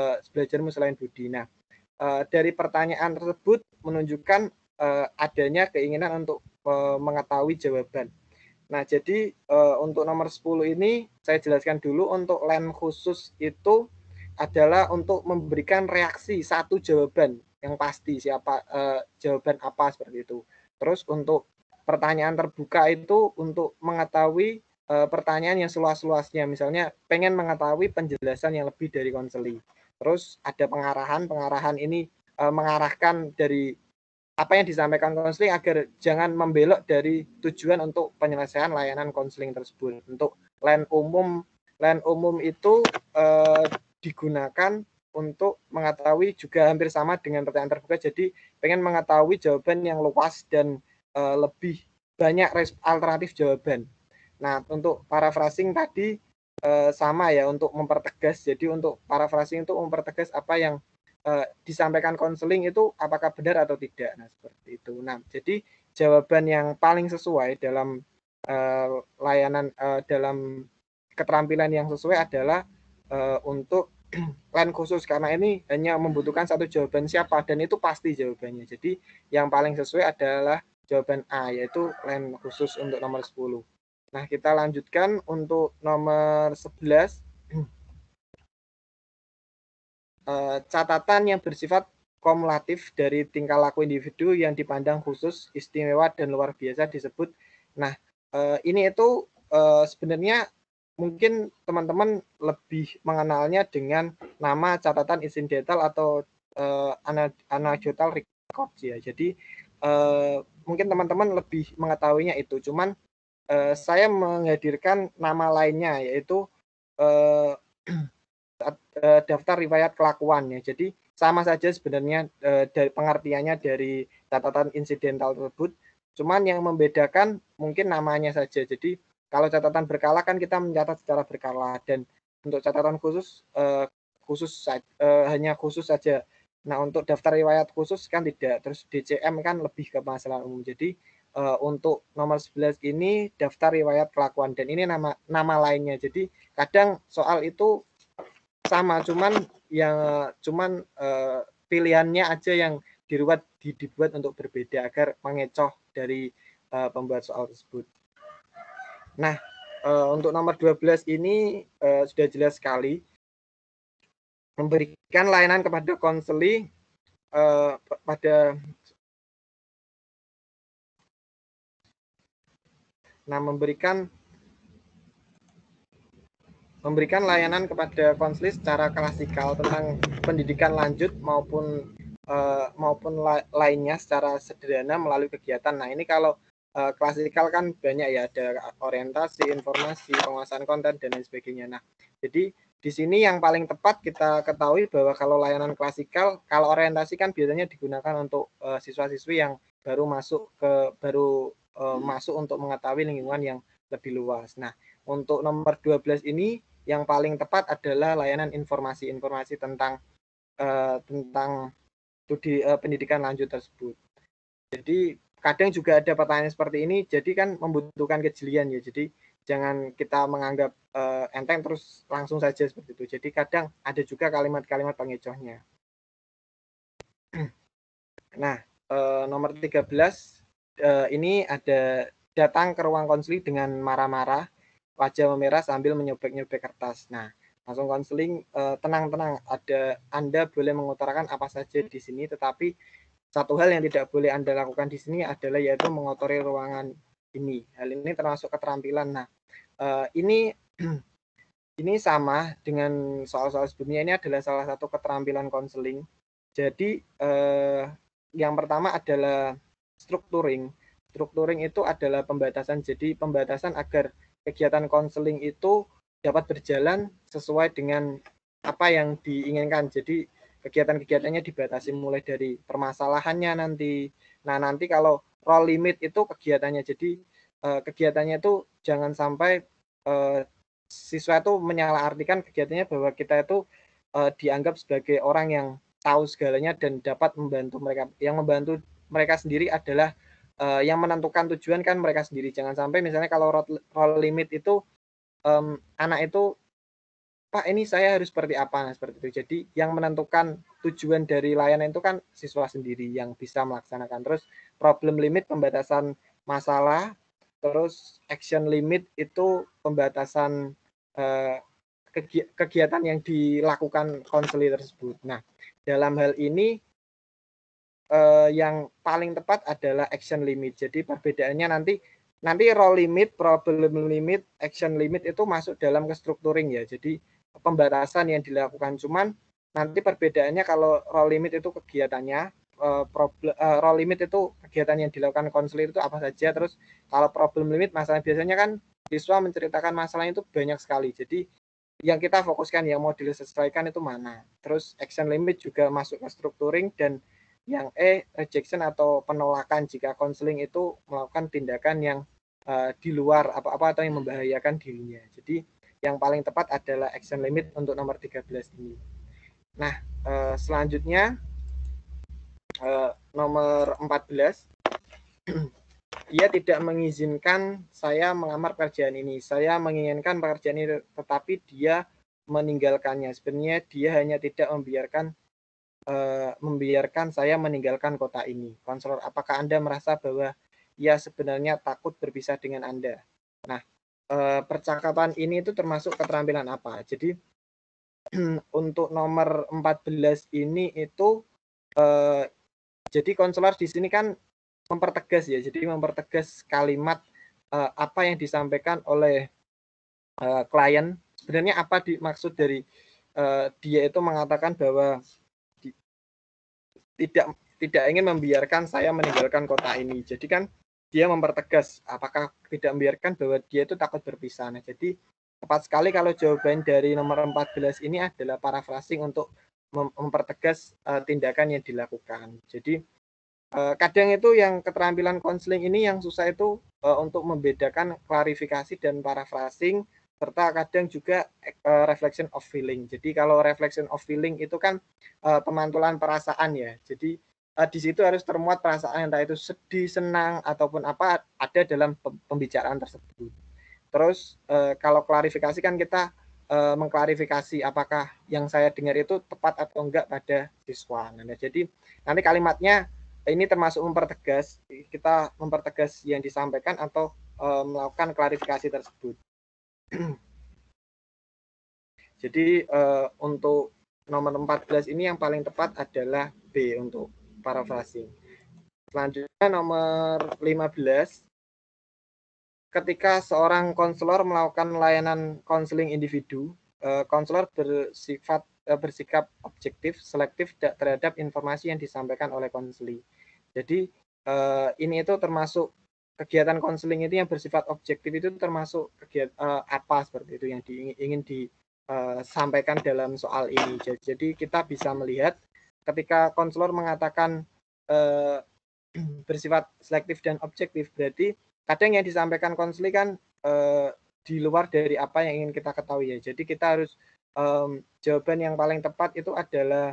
Budi? Nah, dari pertanyaan tersebut menunjukkan adanya keinginan untuk mengetahui jawaban. Nah, jadi untuk nomor 10 ini saya jelaskan dulu. Untuk LAN khusus itu adalah untuk memberikan reaksi satu jawaban yang pasti, jawaban apa seperti itu. Terus untuk pertanyaan terbuka itu untuk mengetahui pertanyaan yang seluas-luasnya, misalnya pengen mengetahui penjelasan yang lebih dari konseling. Terus ada pengarahan ini mengarahkan dari apa yang disampaikan konseling agar jangan membelok dari tujuan untuk penyelesaian layanan konseling tersebut. Untuk LAN umum itu digunakan untuk mengetahui juga hampir sama dengan pertanyaan terbuka. Jadi pengen mengetahui jawaban yang luas dan lebih banyak alternatif jawaban. Nah, untuk paraphrasing tadi sama ya, untuk mempertegas. Jadi untuk paraphrasing itu mempertegas apa yang disampaikan konseling itu apakah benar atau tidak. Nah, seperti itu. Nah, jadi jawaban yang paling sesuai dalam layanan dalam keterampilan yang sesuai adalah untuk LAN khusus, karena ini hanya membutuhkan satu jawaban siapa dan itu pasti jawabannya. Jadi yang paling sesuai adalah jawaban A, yaitu LAN khusus untuk nomor 10. Nah, kita lanjutkan untuk nomor 11. Catatan yang bersifat kumulatif dari tingkah laku individu yang dipandang khusus, istimewa, dan luar biasa disebut. Nah, ini itu sebenarnya mungkin teman-teman lebih mengenalnya dengan nama catatan insidental atau anecdotal record ya. Jadi mungkin teman-teman lebih mengetahuinya itu. Cuman saya menghadirkan nama lainnya, yaitu daftar riwayat kelakuan ya. Jadi sama saja sebenarnya dari pengertiannya dari catatan insidental tersebut. Cuman yang membedakan mungkin namanya saja. Jadi kalau catatan berkala kan kita mencatat secara berkala, dan untuk catatan khusus hanya khusus saja. Nah, untuk daftar riwayat khusus kan tidak. Terus DCM kan lebih ke masalah umum. Jadi untuk nomor 11 ini daftar riwayat kelakuan, dan ini nama lainnya. Jadi kadang soal itu sama, cuman pilihannya aja yang dibuat untuk berbeda agar mengecoh dari pembuat soal tersebut. Nah, untuk nomor 12 ini sudah jelas sekali, memberikan layanan kepada konseling memberikan layanan kepada konseling secara klasikal tentang pendidikan lanjut maupun lainnya secara sederhana melalui kegiatan. Nah, ini kalau klasikal kan banyak ya, ada orientasi, informasi, penguasaan konten, dan lain sebagainya. Nah, jadi di sini yang paling tepat kita ketahui bahwa kalau layanan klasikal, kalau orientasi kan biasanya digunakan untuk siswa-siswi yang baru masuk untuk mengetahui lingkungan yang lebih luas. Nah, untuk nomor 12 ini yang paling tepat adalah layanan informasi tentang studi pendidikan lanjut tersebut. Jadi kadang juga ada pertanyaan seperti ini, jadi kan membutuhkan kejelian ya. Jadi jangan kita menganggap enteng terus langsung saja seperti itu. Jadi kadang ada juga kalimat-kalimat pengecohnya. Nah, nomor 13 ini ada datang ke ruang konseling dengan marah-marah, wajah memerah sambil menyobek-nyobek kertas. Nah, langsung konseling, tenang-tenang, Anda boleh mengutarakan apa saja di sini, tetapi satu hal yang tidak boleh Anda lakukan di sini adalah yaitu mengotori ruangan ini. Hal ini termasuk keterampilan. Nah, ini sama dengan soal-soal sebelumnya. Ini adalah salah satu keterampilan konseling. Jadi yang pertama adalah strukturing. Strukturing itu adalah pembatasan. Jadi pembatasan agar kegiatan konseling itu dapat berjalan sesuai dengan apa yang diinginkan. Jadi kegiatan-kegiatannya dibatasi mulai dari permasalahannya nanti. Nah, nanti kalau role limit itu kegiatannya. Jadi kegiatannya itu jangan sampai siswa itu menyalahartikan kegiatannya bahwa kita itu dianggap sebagai orang yang tahu segalanya dan dapat membantu mereka. Yang membantu mereka sendiri adalah yang menentukan tujuan kan mereka sendiri. Jangan sampai misalnya kalau role limit itu anak itu, Pak ini saya harus seperti apa, nah, seperti itu. Jadi yang menentukan tujuan dari layanan itu kan siswa sendiri yang bisa melaksanakan. Terus problem limit pembatasan masalah, terus action limit itu pembatasan kegiatan yang dilakukan konseling tersebut. Nah, dalam hal ini yang paling tepat adalah action limit. Jadi perbedaannya nanti role limit, problem limit, action limit itu masuk dalam kestrukturing ya. Jadi pembatasan yang dilakukan, cuman nanti perbedaannya kalau role limit itu kegiatannya, role limit itu kegiatan yang dilakukan konseling itu apa saja. Terus kalau problem limit masalah biasanya kan siswa menceritakan masalahnya itu banyak sekali. Jadi yang kita fokuskan yang mau diselesaikan itu mana. Terus action limit juga masuk ke structuring, dan yang rejection atau penolakan jika konseling itu melakukan tindakan yang di luar apa-apa atau yang membahayakan dirinya. Jadi yang paling tepat adalah action limit untuk nomor 13 ini. Nah, selanjutnya nomor 14. Ia tidak mengizinkan saya melamar pekerjaan ini. Saya menginginkan pekerjaan ini, tetapi dia meninggalkannya. Sebenarnya dia hanya tidak membiarkan saya meninggalkan kota ini. Konselor, apakah Anda merasa bahwa ia sebenarnya takut berpisah dengan Anda? Nah, percakapan ini itu termasuk keterampilan apa? Jadi untuk nomor 14 ini itu jadi konselor di sini kan mempertegas ya, jadi mempertegas kalimat apa yang disampaikan oleh klien. Sebenarnya apa dimaksud dari dia itu mengatakan bahwa tidak ingin membiarkan saya meninggalkan kota ini. Jadi kan dia mempertegas apakah tidak membiarkan bahwa dia itu takut berpisah. Nah, jadi tepat sekali kalau jawaban dari nomor 14 ini adalah paraphrasing untuk mempertegas tindakan yang dilakukan. Jadi kadang itu yang keterampilan konseling ini yang susah itu untuk membedakan klarifikasi dan paraphrasing, serta kadang juga reflection of feeling. Jadi kalau reflection of feeling itu kan pemantulan perasaan ya. Jadi di situ harus termuat perasaan, entah itu sedih, senang ataupun apa ada dalam pembicaraan tersebut. Terus kalau klarifikasi kan kita mengklarifikasi apakah yang saya dengar itu tepat atau enggak pada siswa. Nah, jadi nanti kalimatnya ini termasuk mempertegas, kita mempertegas yang disampaikan atau melakukan klarifikasi tersebut. Jadi untuk nomor 14 ini yang paling tepat adalah B untuk paraphrasing. Selanjutnya nomor 15. Ketika seorang konselor melakukan layanan konseling individu, konselor bersikap objektif, selektif terhadap informasi yang disampaikan oleh konseli. Jadi ini itu termasuk kegiatan konseling itu yang bersifat objektif itu termasuk kegiatan apa seperti itu yang ingin disampaikan dalam soal ini. Jadi kita bisa melihat ketika konselor mengatakan bersifat selektif dan objektif, berarti kadang yang disampaikan konseling kan di luar dari apa yang ingin kita ketahui ya. Jadi kita harus jawaban yang paling tepat itu adalah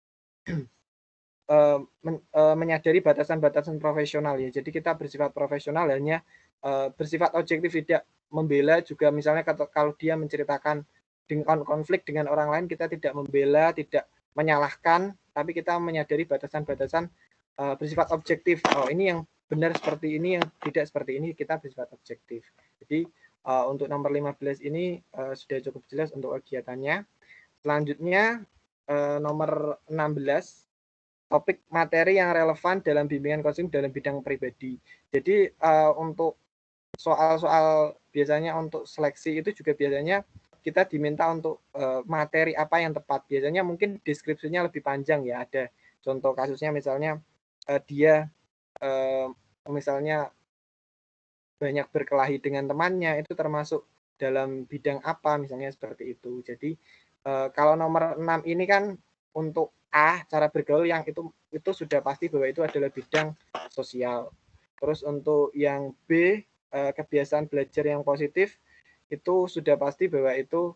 menyadari batasan-batasan profesional ya. Jadi kita bersifat profesional hanya bersifat objektif, tidak membela juga. Misalnya kalau dia menceritakan dengan konflik dengan orang lain, kita tidak membela, tidak menyalahkan, tapi kita menyadari batasan-batasan bersifat objektif. Oh, ini yang benar seperti ini, yang tidak seperti ini, kita bersifat objektif. Jadi untuk nomor 15 ini sudah cukup jelas untuk kegiatannya. Selanjutnya nomor 16, topik materi yang relevan dalam bimbingan konseling dalam bidang pribadi. Jadi untuk soal-soal biasanya untuk seleksi itu juga biasanya kita diminta untuk materi apa yang tepat. Biasanya mungkin deskripsinya lebih panjang ya. Ada contoh kasusnya misalnya dia misalnya banyak berkelahi dengan temannya, itu termasuk dalam bidang apa misalnya seperti itu. Jadi kalau nomor 6 ini kan untuk A, cara bergaul, yang itu sudah pasti bahwa itu adalah bidang sosial. Terus untuk yang B, kebiasaan belajar yang positif, itu sudah pasti bahwa itu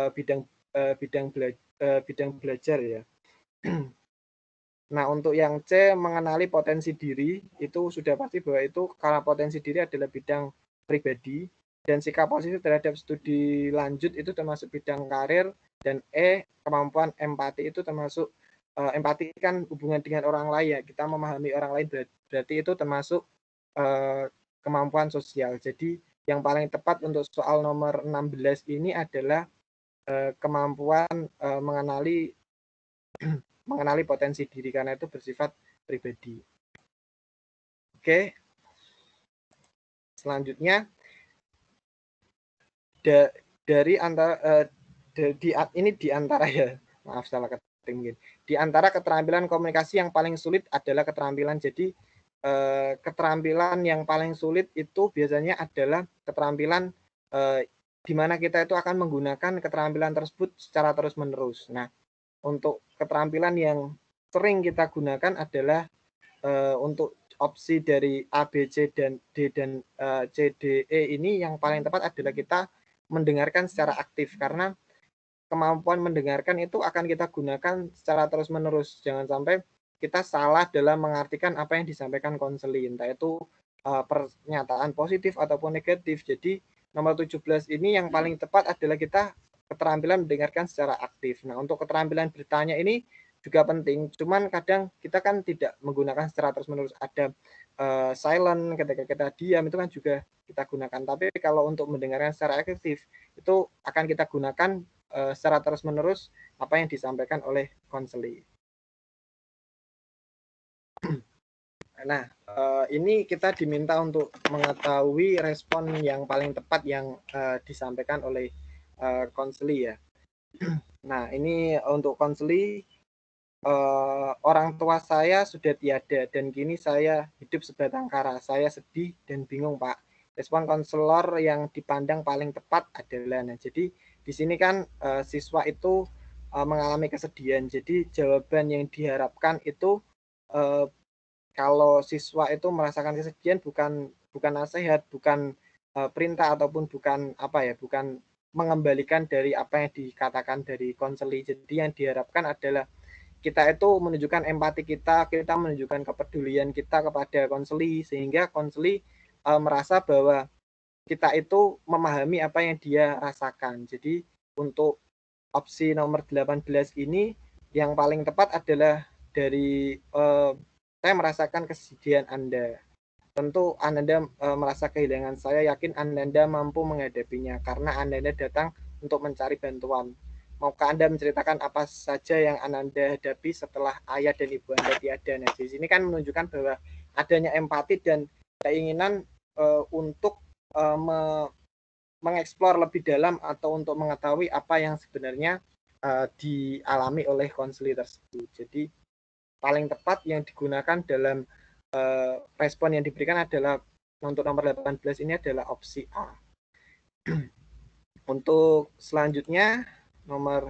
bidang belajar ya. Nah, untuk yang C, mengenali potensi diri, itu sudah pasti bahwa itu karena potensi diri adalah bidang pribadi, dan sikap positif terhadap studi lanjut itu termasuk bidang karir, dan E, kemampuan empati itu termasuk empati kan hubungan dengan orang lain ya, kita memahami orang lain, berarti itu termasuk kemampuan sosial. Jadi yang paling tepat untuk soal nomor 16 ini adalah kemampuan mengenali potensi diri, karena itu bersifat pribadi. Oke. Selanjutnya dari antara ini di antara ya, maaf salah ketik mungkin. Di antara keterampilan komunikasi yang paling sulit adalah keterampilan. Jadi keterampilan yang paling sulit itu biasanya adalah keterampilan di mana kita itu akan menggunakan keterampilan tersebut secara terus-menerus. Nah, untuk keterampilan yang sering kita gunakan adalah untuk opsi dari A, B, C, dan D, dan C, D, E ini yang paling tepat adalah kita mendengarkan secara aktif, karena kemampuan mendengarkan itu akan kita gunakan secara terus-menerus. Jangan sampai kita salah dalam mengartikan apa yang disampaikan konseli, entah itu pernyataan positif ataupun negatif. Jadi nomor 17 ini yang paling tepat adalah kita keterampilan mendengarkan secara aktif. Nah, untuk keterampilan bertanya ini juga penting, cuman kadang kita kan tidak menggunakan secara terus-menerus. Ada silent ketika kita diam, itu kan juga kita gunakan. Tapi kalau untuk mendengarkan secara aktif, itu akan kita gunakan secara terus-menerus apa yang disampaikan oleh konseli. Nah, ini kita diminta untuk mengetahui respon yang paling tepat yang disampaikan oleh konseli ya. Nah, ini untuk konseli, orang tua saya sudah tiada dan kini saya hidup sebatang kara. Saya sedih dan bingung, Pak. Respon konselor yang dipandang paling tepat adalah, nah jadi di sini kan siswa itu mengalami kesedihan. Jadi jawaban yang diharapkan itu kalau siswa itu merasakan kesedihan bukan nasihat, bukan perintah, ataupun bukan bukan mengembalikan dari apa yang dikatakan dari konseli. Jadi yang diharapkan adalah kita itu menunjukkan empati kita menunjukkan kepedulian kita kepada konseli, sehingga konseli merasa bahwa kita itu memahami apa yang dia rasakan. Jadi untuk opsi nomor 18 ini yang paling tepat adalah dari saya merasakan kesedihan Anda. Tentu Anda merasa kehilangan, saya yakin Anda mampu menghadapinya karena Anda datang untuk mencari bantuan. Maukah Anda menceritakan apa saja yang Anda hadapi setelah ayah dan ibu Anda tiada? Nah, di sini kan menunjukkan bahwa adanya empati dan keinginan untuk mengeksplor lebih dalam atau untuk mengetahui apa yang sebenarnya dialami oleh konseli tersebut. Jadi paling tepat yang digunakan dalam respon yang diberikan adalah untuk nomor 18 ini adalah opsi A. Untuk selanjutnya nomor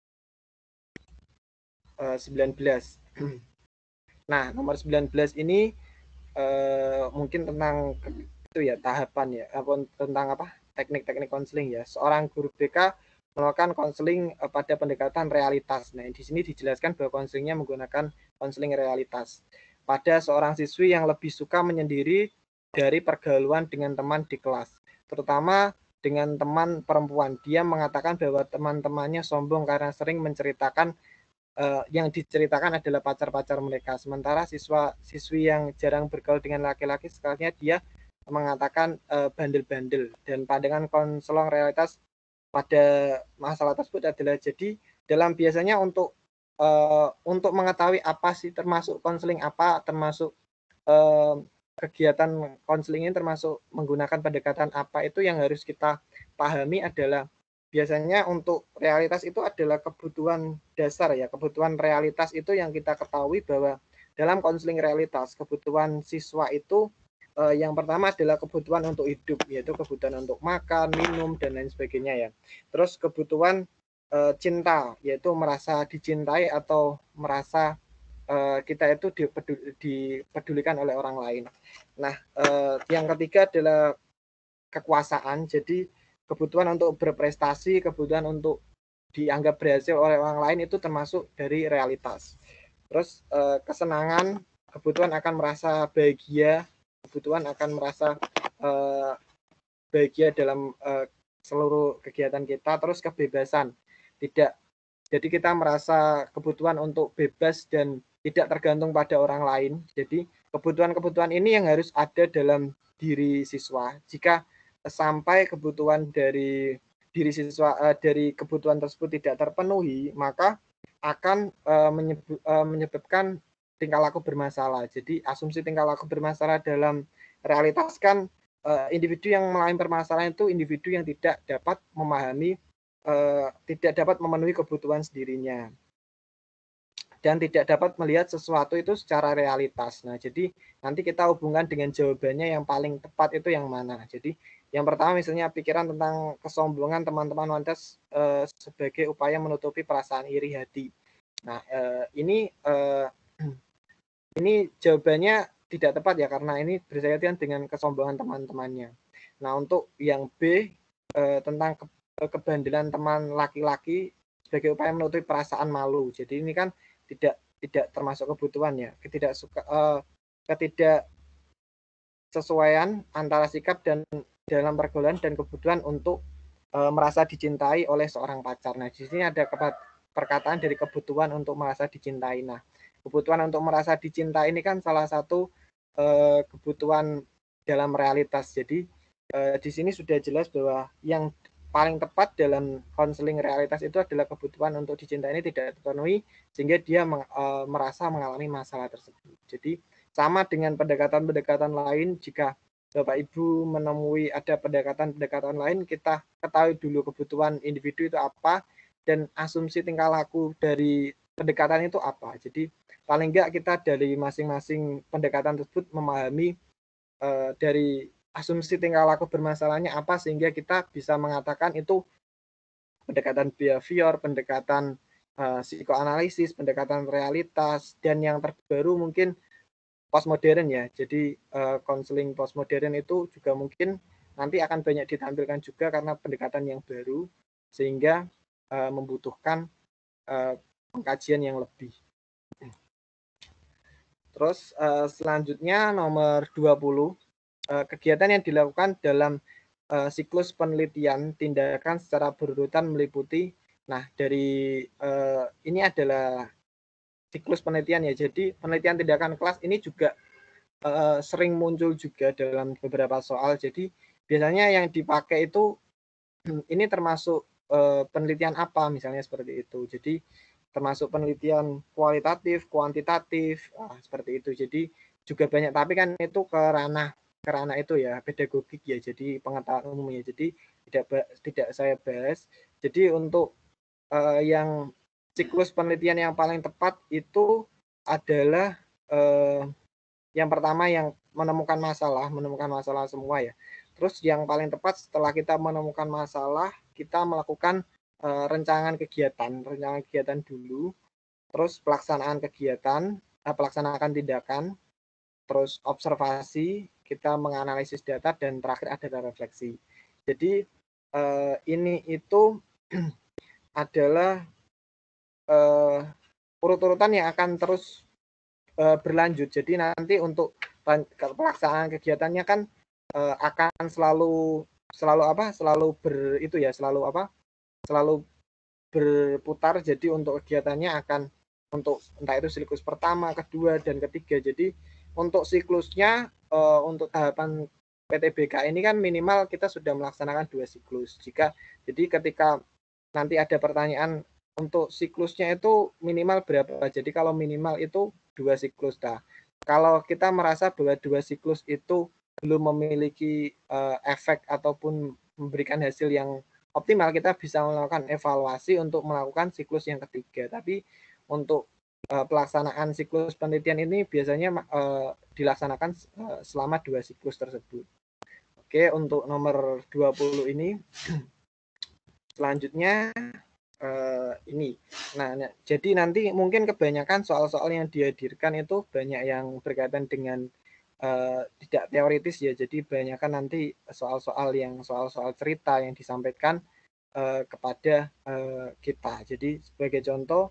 19. Nah, nomor 19 ini mungkin tentang itu ya, tahapan ya, tentang apa? teknik-teknik konseling ya. Seorang guru BK melakukan konseling pada pendekatan realitas. Nah, di sini dijelaskan bahwa konselingnya menggunakan konseling realitas. Pada seorang siswi yang lebih suka menyendiri dari pergaulan dengan teman di kelas, terutama dengan teman perempuan. Dia mengatakan bahwa teman-temannya sombong karena sering menceritakan yang diceritakan adalah pacar-pacar mereka. Sementara siswa-siswi yang jarang bergaul dengan laki-laki, sekalinya dia mengatakan bandel-bandel. Dan pandangan konselor realitas pada masalah tersebut adalah, jadi dalam biasanya untuk mengetahui apa sih termasuk konseling, apa termasuk kegiatan konseling ini termasuk menggunakan pendekatan apa, itu yang harus kita pahami adalah biasanya untuk realitas itu adalah kebutuhan dasar ya, kebutuhan realitas itu yang kita ketahui bahwa dalam konseling realitas kebutuhan siswa itu yang pertama adalah kebutuhan untuk hidup, yaitu kebutuhan untuk makan, minum, dan lain sebagainya ya. Terus kebutuhan cinta, yaitu merasa dicintai atau merasa kita itu dipedulikan oleh orang lain. Nah, yang ketiga adalah kekuasaan, jadi kebutuhan untuk berprestasi, kebutuhan untuk dianggap berhasil oleh orang lain itu termasuk dari realitas. Terus kesenangan, kebutuhan akan merasa bahagia, kebutuhan akan merasa bahagia dalam seluruh kegiatan kita. Terus kebebasan, jadi kita merasa kebutuhan untuk bebas dan tidak tergantung pada orang lain. Jadi kebutuhan-kebutuhan ini yang harus ada dalam diri siswa. Jika sampai kebutuhan dari diri siswa dari kebutuhan tersebut tidak terpenuhi, maka akan menyebabkan tingkah laku bermasalah. Jadi asumsi tingkah laku bermasalah dalam realitas kan individu yang mengalami permasalahan itu individu yang tidak dapat memahami, tidak dapat memenuhi kebutuhan sendirinya dan tidak dapat melihat sesuatu itu secara realitas. Nah, jadi nanti kita hubungkan dengan jawabannya yang paling tepat itu yang mana. Jadi yang pertama misalnya pikiran tentang kesombongan teman-teman wanita sebagai upaya menutupi perasaan iri hati. Nah, ini jawabannya tidak tepat ya, karena ini berkaitan dengan kesombongan teman-temannya. Nah, untuk yang B tentang kebandelan teman laki-laki sebagai upaya menutupi perasaan malu. Jadi ini kan tidak termasuk kebutuhan ya, ketidaksesuaian antara sikap dan dalam pergaulan dan kebutuhan untuk merasa dicintai oleh seorang pacar. Nah, di sini ada perkataan dari kebutuhan untuk merasa dicintai. Nah, kebutuhan untuk merasa dicintai ini kan salah satu kebutuhan dalam realitas. Jadi di sini sudah jelas bahwa yang paling tepat dalam konseling realitas itu adalah kebutuhan untuk dicintai ini tidak terpenuhi sehingga dia merasa mengalami masalah tersebut. Jadi sama dengan pendekatan-pendekatan lain, jika Bapak Ibu menemui ada pendekatan-pendekatan lain, kita ketahui dulu kebutuhan individu itu apa dan asumsi tingkah laku dari pendekatan itu apa. Jadi paling enggak kita dari masing-masing pendekatan tersebut memahami dari asumsi tingkah laku bermasalahnya apa, sehingga kita bisa mengatakan itu pendekatan behavior, pendekatan psikoanalisis, pendekatan realitas, dan yang terbaru mungkin postmodern ya. Jadi konseling postmodern itu juga mungkin nanti akan banyak ditampilkan juga karena pendekatan yang baru sehingga membutuhkan pengkajian yang lebih. Terus selanjutnya nomor 20, kegiatan yang dilakukan dalam siklus penelitian tindakan secara berurutan meliputi. Nah, dari ini adalah siklus penelitian ya. Jadi penelitian tindakan kelas ini juga sering muncul juga dalam beberapa soal. Jadi biasanya yang dipakai itu ini termasuk penelitian apa misalnya seperti itu. Jadi termasuk penelitian kualitatif, kuantitatif, seperti itu. Jadi juga banyak, tapi kan itu ke ranah itu ya, pedagogik ya, jadi pengetahuan umumnya. Jadi tidak saya bahas. Jadi untuk yang siklus penelitian yang paling tepat itu adalah yang pertama yang menemukan masalah semua ya. Terus yang paling tepat setelah kita menemukan masalah, kita melakukan rancangan kegiatan dulu, terus pelaksanaan kegiatan, pelaksanaan tindakan, terus observasi, kita menganalisis data, dan terakhir ada refleksi. Jadi ini itu adalah urut-urutan yang akan terus berlanjut. Jadi nanti untuk pelaksanaan kegiatannya kan akan selalu berputar. Jadi untuk kegiatannya akan untuk entah itu siklus pertama, kedua, dan ketiga. Jadi untuk siklusnya untuk tahapan PTBK ini kan minimal kita sudah melaksanakan 2 siklus. Jadi ketika nanti ada pertanyaan untuk siklusnya itu minimal berapa? Jadi kalau minimal itu 2 siklus. Nah, kalau kita merasa bahwa 2 siklus itu belum memiliki efek ataupun memberikan hasil yang optimal, kita bisa melakukan evaluasi untuk melakukan siklus yang ketiga. Tapi untuk pelaksanaan siklus penelitian ini biasanya dilaksanakan selama 2 siklus tersebut. Oke, untuk nomor 20 ini selanjutnya ini. Nah, jadi nanti mungkin kebanyakan soal-soal yang dihadirkan itu banyak yang berkaitan dengan tidak teoritis ya. Jadi kebanyakan nanti soal-soal cerita yang disampaikan kepada kita. Jadi sebagai contoh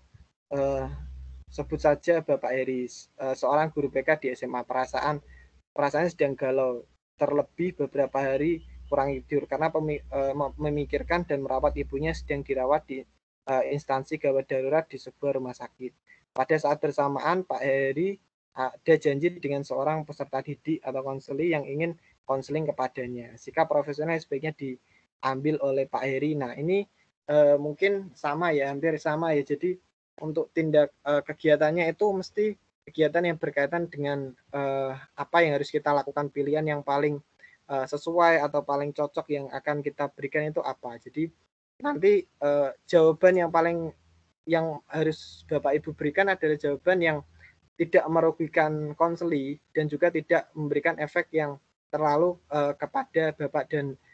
sebut saja Bapak Heri, seorang guru BK di SMA, perasaannya sedang galau, terlebih beberapa hari kurang tidur karena memikirkan dan merawat ibunya sedang dirawat di instansi gawat darurat di sebuah rumah sakit. Pada saat bersamaan Pak Heri ada janji dengan seorang peserta didik atau konseling yang ingin konseling kepadanya. Sikap profesional sebaiknya diambil oleh Pak Heri. Nah, ini mungkin sama ya, hampir sama ya. Jadi untuk tindak kegiatannya itu mesti kegiatan yang berkaitan dengan apa yang harus kita lakukan, pilihan yang paling sesuai atau paling cocok yang akan kita berikan itu apa. Jadi nanti jawaban yang harus Bapak Ibu berikan adalah jawaban yang tidak merugikan konseli dan juga tidak memberikan efek yang terlalu kepada Bapak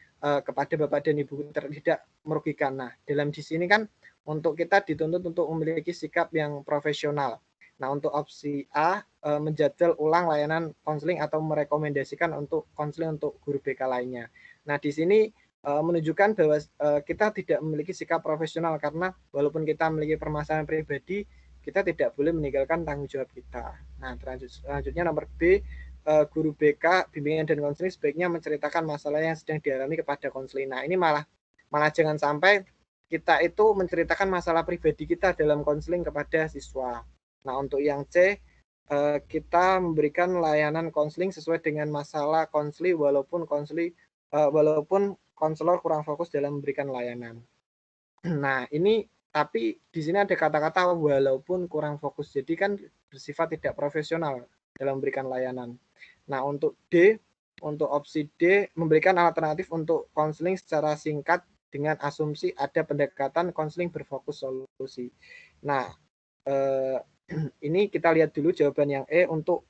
dan Ibu, tidak merugikan. Nah, dalam di sini kan untuk kita dituntut untuk memiliki sikap yang profesional. Nah, untuk opsi A, menjadwal ulang layanan konseling atau merekomendasikan untuk konseling untuk guru BK lainnya. Nah, di sini menunjukkan bahwa kita tidak memiliki sikap profesional karena walaupun kita memiliki permasalahan pribadi, kita tidak boleh meninggalkan tanggung jawab kita. Nah, selanjutnya nomor B, guru BK bimbingan dan konseling sebaiknya menceritakan masalah yang sedang dialami kepada konseling. Nah, ini malah jangan sampai kita itu menceritakan masalah pribadi kita dalam konseling kepada siswa. Nah, untuk yang C, kita memberikan layanan konseling sesuai dengan masalah konseling walaupun konselor kurang fokus dalam memberikan layanan. Nah, ini tapi di sini ada kata-kata walaupun kurang fokus. Jadi kan bersifat tidak profesional dalam memberikan layanan. Nah, untuk opsi D, memberikan alternatif untuk konseling secara singkat dengan asumsi ada pendekatan konseling berfokus solusi. Nah, ini kita lihat dulu jawaban yang E untuk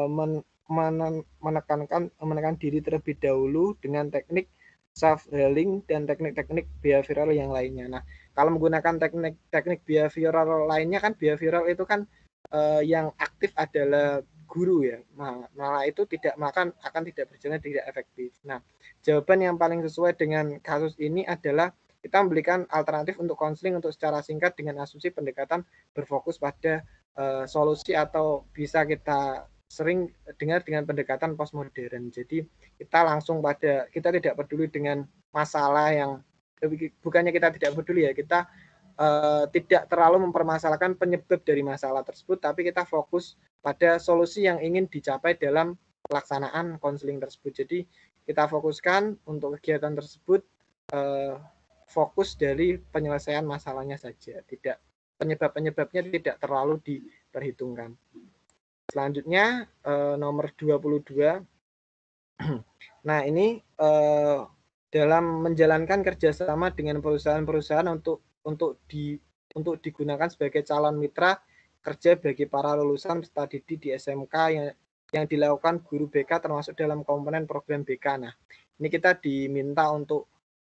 menekan diri terlebih dahulu dengan teknik self healing dan teknik-teknik behavioral yang lainnya. Nah, kalau menggunakan teknik behavioral lainnya kan, behavioral itu kan yang aktif adalah guru ya. Malah itu akan tidak berjalan, tidak efektif. Nah, jawaban yang paling sesuai dengan kasus ini adalah kita memberikan alternatif untuk konseling untuk secara singkat dengan asumsi pendekatan berfokus pada solusi atau bisa kita sering dengar dengan pendekatan postmodern. Jadi kita tidak peduli dengan masalah yang, bukannya kita tidak peduli ya, kita tidak terlalu mempermasalahkan penyebab dari masalah tersebut, tapi kita fokus pada solusi yang ingin dicapai dalam pelaksanaan konseling tersebut. Jadi kita fokuskan untuk kegiatan tersebut fokus dari penyelesaian masalahnya saja, tidak penyebabnya tidak terlalu diperhitungkan. Selanjutnya nomor 22. Nah, ini dalam menjalankan kerjasama dengan perusahaan-perusahaan untuk digunakan sebagai calon mitra kerja bagi para lulusan peserta didik di SMK yang dilakukan guru BK termasuk dalam komponen program BK. Nah, ini kita diminta untuk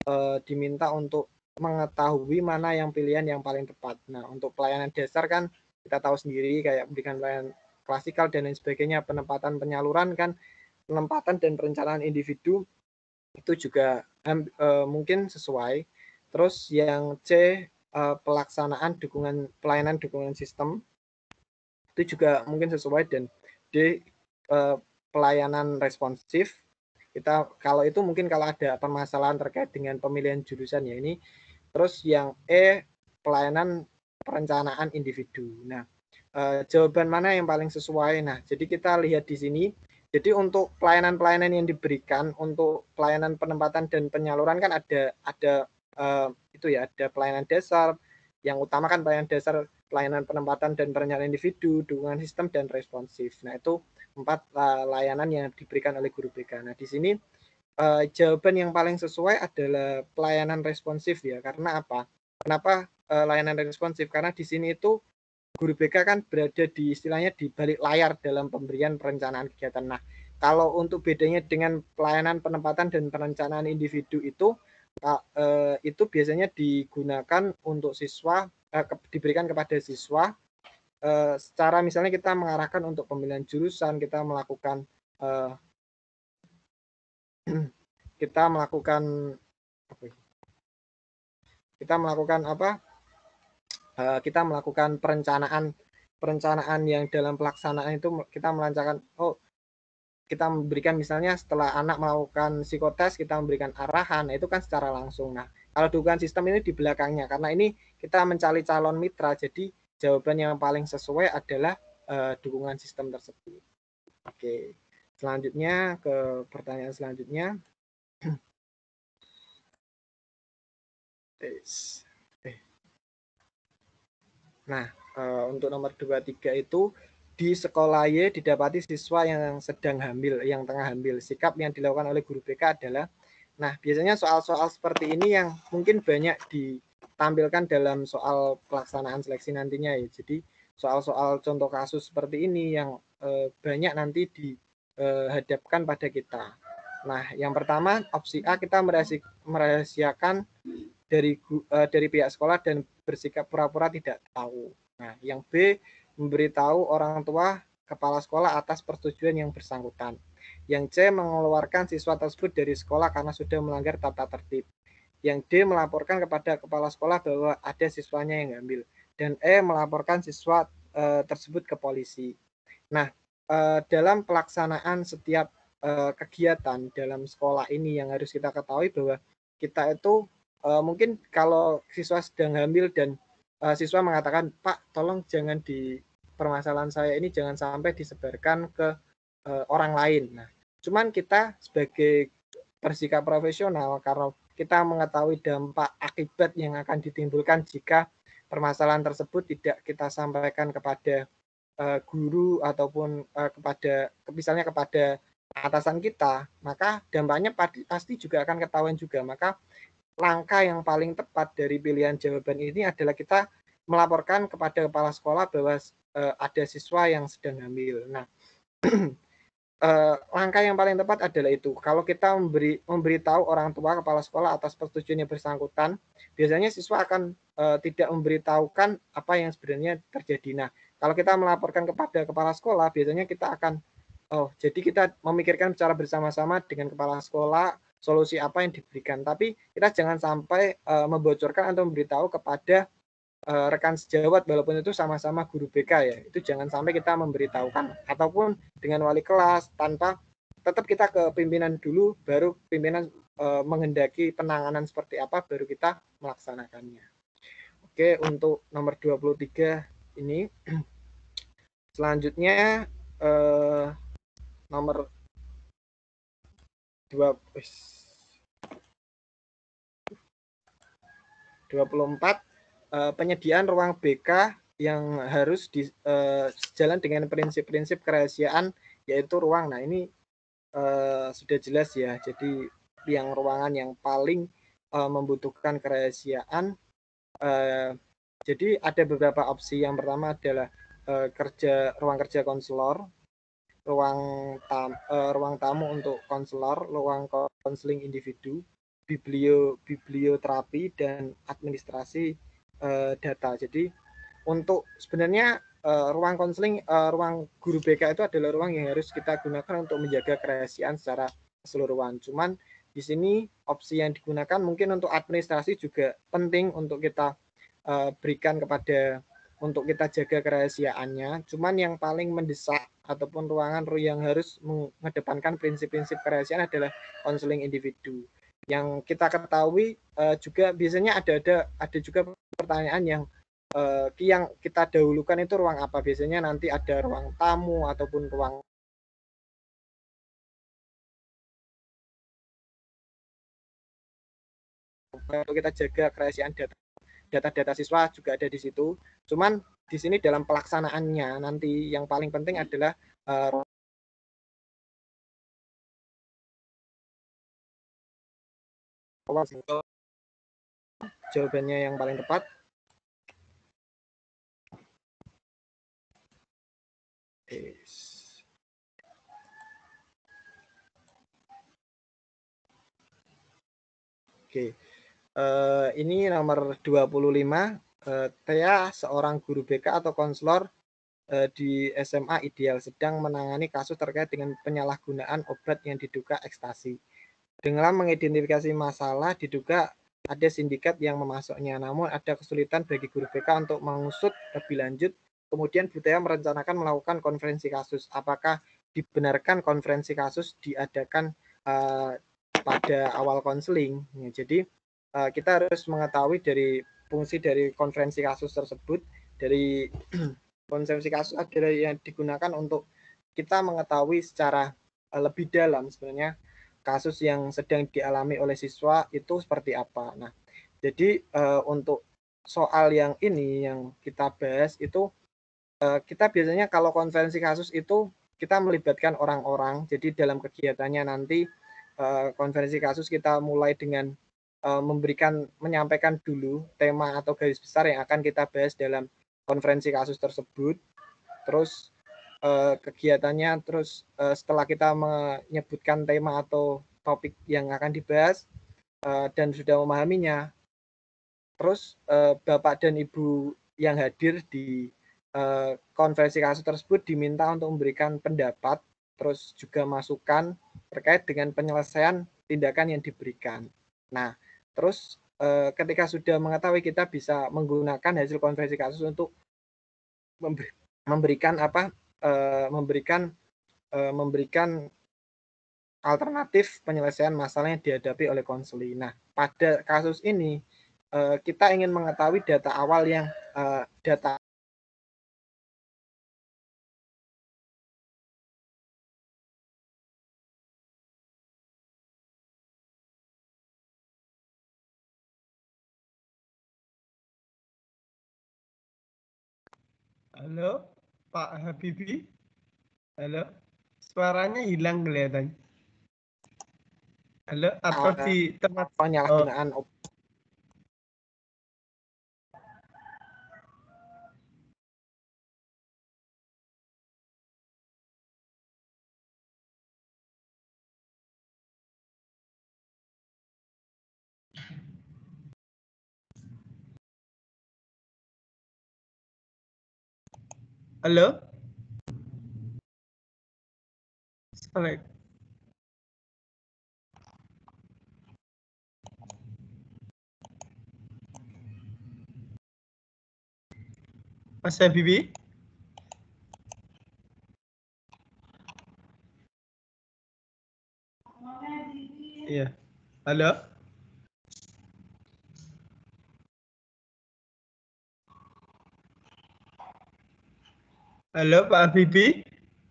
mengetahui mana yang pilihan yang paling tepat. Nah, untuk pelayanan dasar kan kita tahu sendiri kayak memberikan pelayanan klasikal dan lain sebagainya, penempatan penyaluran kan, penempatan dan perencanaan individu itu juga mungkin sesuai. Terus yang C, pelaksanaan pelayanan dukungan sistem itu juga mungkin sesuai, dan D, pelayanan responsif. Kita kalau itu mungkin kalau ada permasalahan terkait dengan pemilihan jurusan ya ini. Terus yang E, pelayanan perencanaan individu. Nah, jawaban mana yang paling sesuai? Nah, jadi kita lihat di sini. Jadi untuk pelayanan-pelayanan yang diberikan untuk pelayanan penempatan dan penyaluran kan ada itu ya, ada pelayanan dasar. Yang utama kan pelayanan dasar, pelayanan penempatan dan perencanaan individu, dukungan sistem, dan responsif. Nah, itu 4 layanan yang diberikan oleh guru BK. Nah, di sini jawaban yang paling sesuai adalah pelayanan responsif ya. Karena apa? Kenapa layanan responsif? Karena di sini itu guru BK kan berada di istilahnya di balik layar dalam pemberian perencanaan kegiatan. Nah, kalau untuk bedanya dengan pelayanan penempatan dan perencanaan individu itu biasanya digunakan untuk siswa, diberikan kepada siswa secara misalnya kita mengarahkan untuk pemilihan jurusan, kita melakukan perencanaan yang dalam pelaksanaan itu kita melancarkan, kita memberikan misalnya setelah anak melakukan psikotes kita memberikan arahan, itu kan secara langsung. Nah, kalau dukungan sistem ini di belakangnya, karena ini kita mencari calon mitra, jadi jawaban yang paling sesuai adalah dukungan sistem tersebut. Oke, selanjutnya ke pertanyaan selanjutnya. Nah, untuk nomor 23 itu di sekolah Y didapati siswa yang sedang hamil, yang tengah hamil. Sikap yang dilakukan oleh guru BK adalah, nah biasanya soal-soal seperti ini yang mungkin banyak ditampilkan dalam soal pelaksanaan seleksi nantinya ya. Jadi soal-soal contoh kasus seperti ini yang banyak nanti dihadapkan pada kita. Nah, yang pertama opsi A, kita merahasiakan dari pihak sekolah dan bersikap pura-pura tidak tahu. Nah, yang B, memberitahu orang tua kepala sekolah atas persetujuan yang bersangkutan. Yang C, mengeluarkan siswa tersebut dari sekolah karena sudah melanggar tata tertib. Yang D, melaporkan kepada kepala sekolah bahwa ada siswanya yang ngambil. Dan E, melaporkan siswa tersebut ke polisi. Nah, dalam pelaksanaan setiap kegiatan dalam sekolah ini yang harus kita ketahui bahwa kita itu mungkin kalau siswa sedang hamil dan siswa mengatakan, Pak, tolong jangan di permasalahan saya ini jangan sampai disebarkan ke orang lain. Nah, cuman kita sebagai bersikap profesional karena kita mengetahui dampak akibat yang akan ditimbulkan jika permasalahan tersebut tidak kita sampaikan kepada guru ataupun misalnya kepada atasan kita, maka dampaknya pasti juga akan ketahuan juga. Maka langkah yang paling tepat dari pilihan jawaban ini adalah kita melaporkan kepada kepala sekolah bahwa ada siswa yang sedang hamil. Nah, langkah yang paling tepat adalah itu. Kalau kita memberitahu orang tua kepala sekolah atas persetujuan yang bersangkutan, biasanya siswa akan tidak memberitahukan apa yang sebenarnya terjadi. Nah, kalau kita melaporkan kepada kepala sekolah, biasanya kita akan jadi kita memikirkan secara bersama-sama dengan kepala sekolah solusi apa yang diberikan. Tapi kita jangan sampai membocorkan atau memberitahu kepada rekan sejawat walaupun itu sama-sama guru BK ya. Itu jangan sampai kita memberitahukan ataupun dengan wali kelas tanpa tetap kita ke pimpinan dulu, baru pimpinan menghendaki penanganan seperti apa baru kita melaksanakannya. Oke, untuk nomor 23 ini selanjutnya nomor 24 penyediaan ruang BK yang harus sejalan dengan prinsip-prinsip kerahasiaan yaitu ruang. Nah, ini sudah jelas ya. Jadi yang ruangan yang paling membutuhkan kerahasiaan. Jadi ada beberapa opsi. Yang pertama adalah ruang kerja konselor, ruang tamu untuk konselor, ruang konseling individu, biblioterapi, dan administrasi data. Jadi untuk sebenarnya ruang konseling, ruang guru BK itu adalah ruang yang harus kita gunakan untuk menjaga kerahasiaan secara keseluruhan. Cuman di sini opsi yang digunakan mungkin untuk administrasi juga penting untuk kita berikan kepada untuk kita jaga kerahasiaannya. Cuman yang paling mendesak ataupun ruangan yang harus mengedepankan prinsip-prinsip kerahasiaan adalah konseling individu. Yang kita ketahui juga biasanya ada juga pertanyaan yang kita dahulukan itu ruang apa. Biasanya nanti ada ruang tamu ataupun ruang untuk kita jaga kerahasiaan data siswa juga ada di situ. Cuman di sini dalam pelaksanaannya nanti yang paling penting adalah jawabannya yang paling tepat. Oke. Ini nomor 25. Thea, seorang guru BK atau konselor di SMA ideal sedang menangani kasus terkait dengan penyalahgunaan obat yang diduga ekstasi. Dengan mengidentifikasi masalah diduga ada sindikat yang memasuknya, namun ada kesulitan bagi guru BK untuk mengusut lebih lanjut. Kemudian Bu Thea merencanakan melakukan konferensi kasus. Apakah dibenarkan konferensi kasus diadakan pada awal konseling? Jadi kita harus mengetahui dari fungsi dari konferensi kasus tersebut. Dari konferensi kasus adalah yang digunakan untuk kita mengetahui secara lebih dalam sebenarnya kasus yang sedang dialami oleh siswa itu seperti apa. Nah, jadi untuk soal yang ini yang kita bahas itu kita biasanya kalau konferensi kasus itu kita melibatkan orang-orang. Jadi dalam kegiatannya nanti konferensi kasus kita mulai dengan menyampaikan dulu tema atau garis besar yang akan kita bahas dalam konferensi kasus tersebut. Terus kegiatannya, terus setelah kita menyebutkan tema atau topik yang akan dibahas dan sudah memahaminya, terus Bapak dan Ibu yang hadir di konferensi kasus tersebut diminta untuk memberikan pendapat, terus juga masukan terkait dengan penyelesaian tindakan yang diberikan. Nah, terus ketika sudah mengetahui, kita bisa menggunakan hasil konferensi kasus untuk memberikan alternatif penyelesaian masalah yang dihadapi oleh konseling. Nah, pada kasus ini kita ingin mengetahui data awal yang data Halo, Pak Habibie. Halo, suaranya hilang kelihatan. Halo, atau di tempat penyalahgunaan Halo? Assalamualaikum. Mas Habibie? Iya. Halo? Halo, Pak Habibie?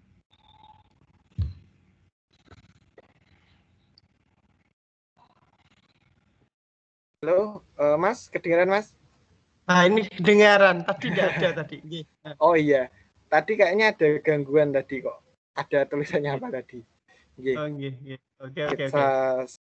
Halo, Mas, kedengaran Mas? Nah, ini kedengaran. Tadi tidak ada tadi. Oh iya, tadi kayaknya ada gangguan tadi kok. Ada tulisannya apa tadi? Oke.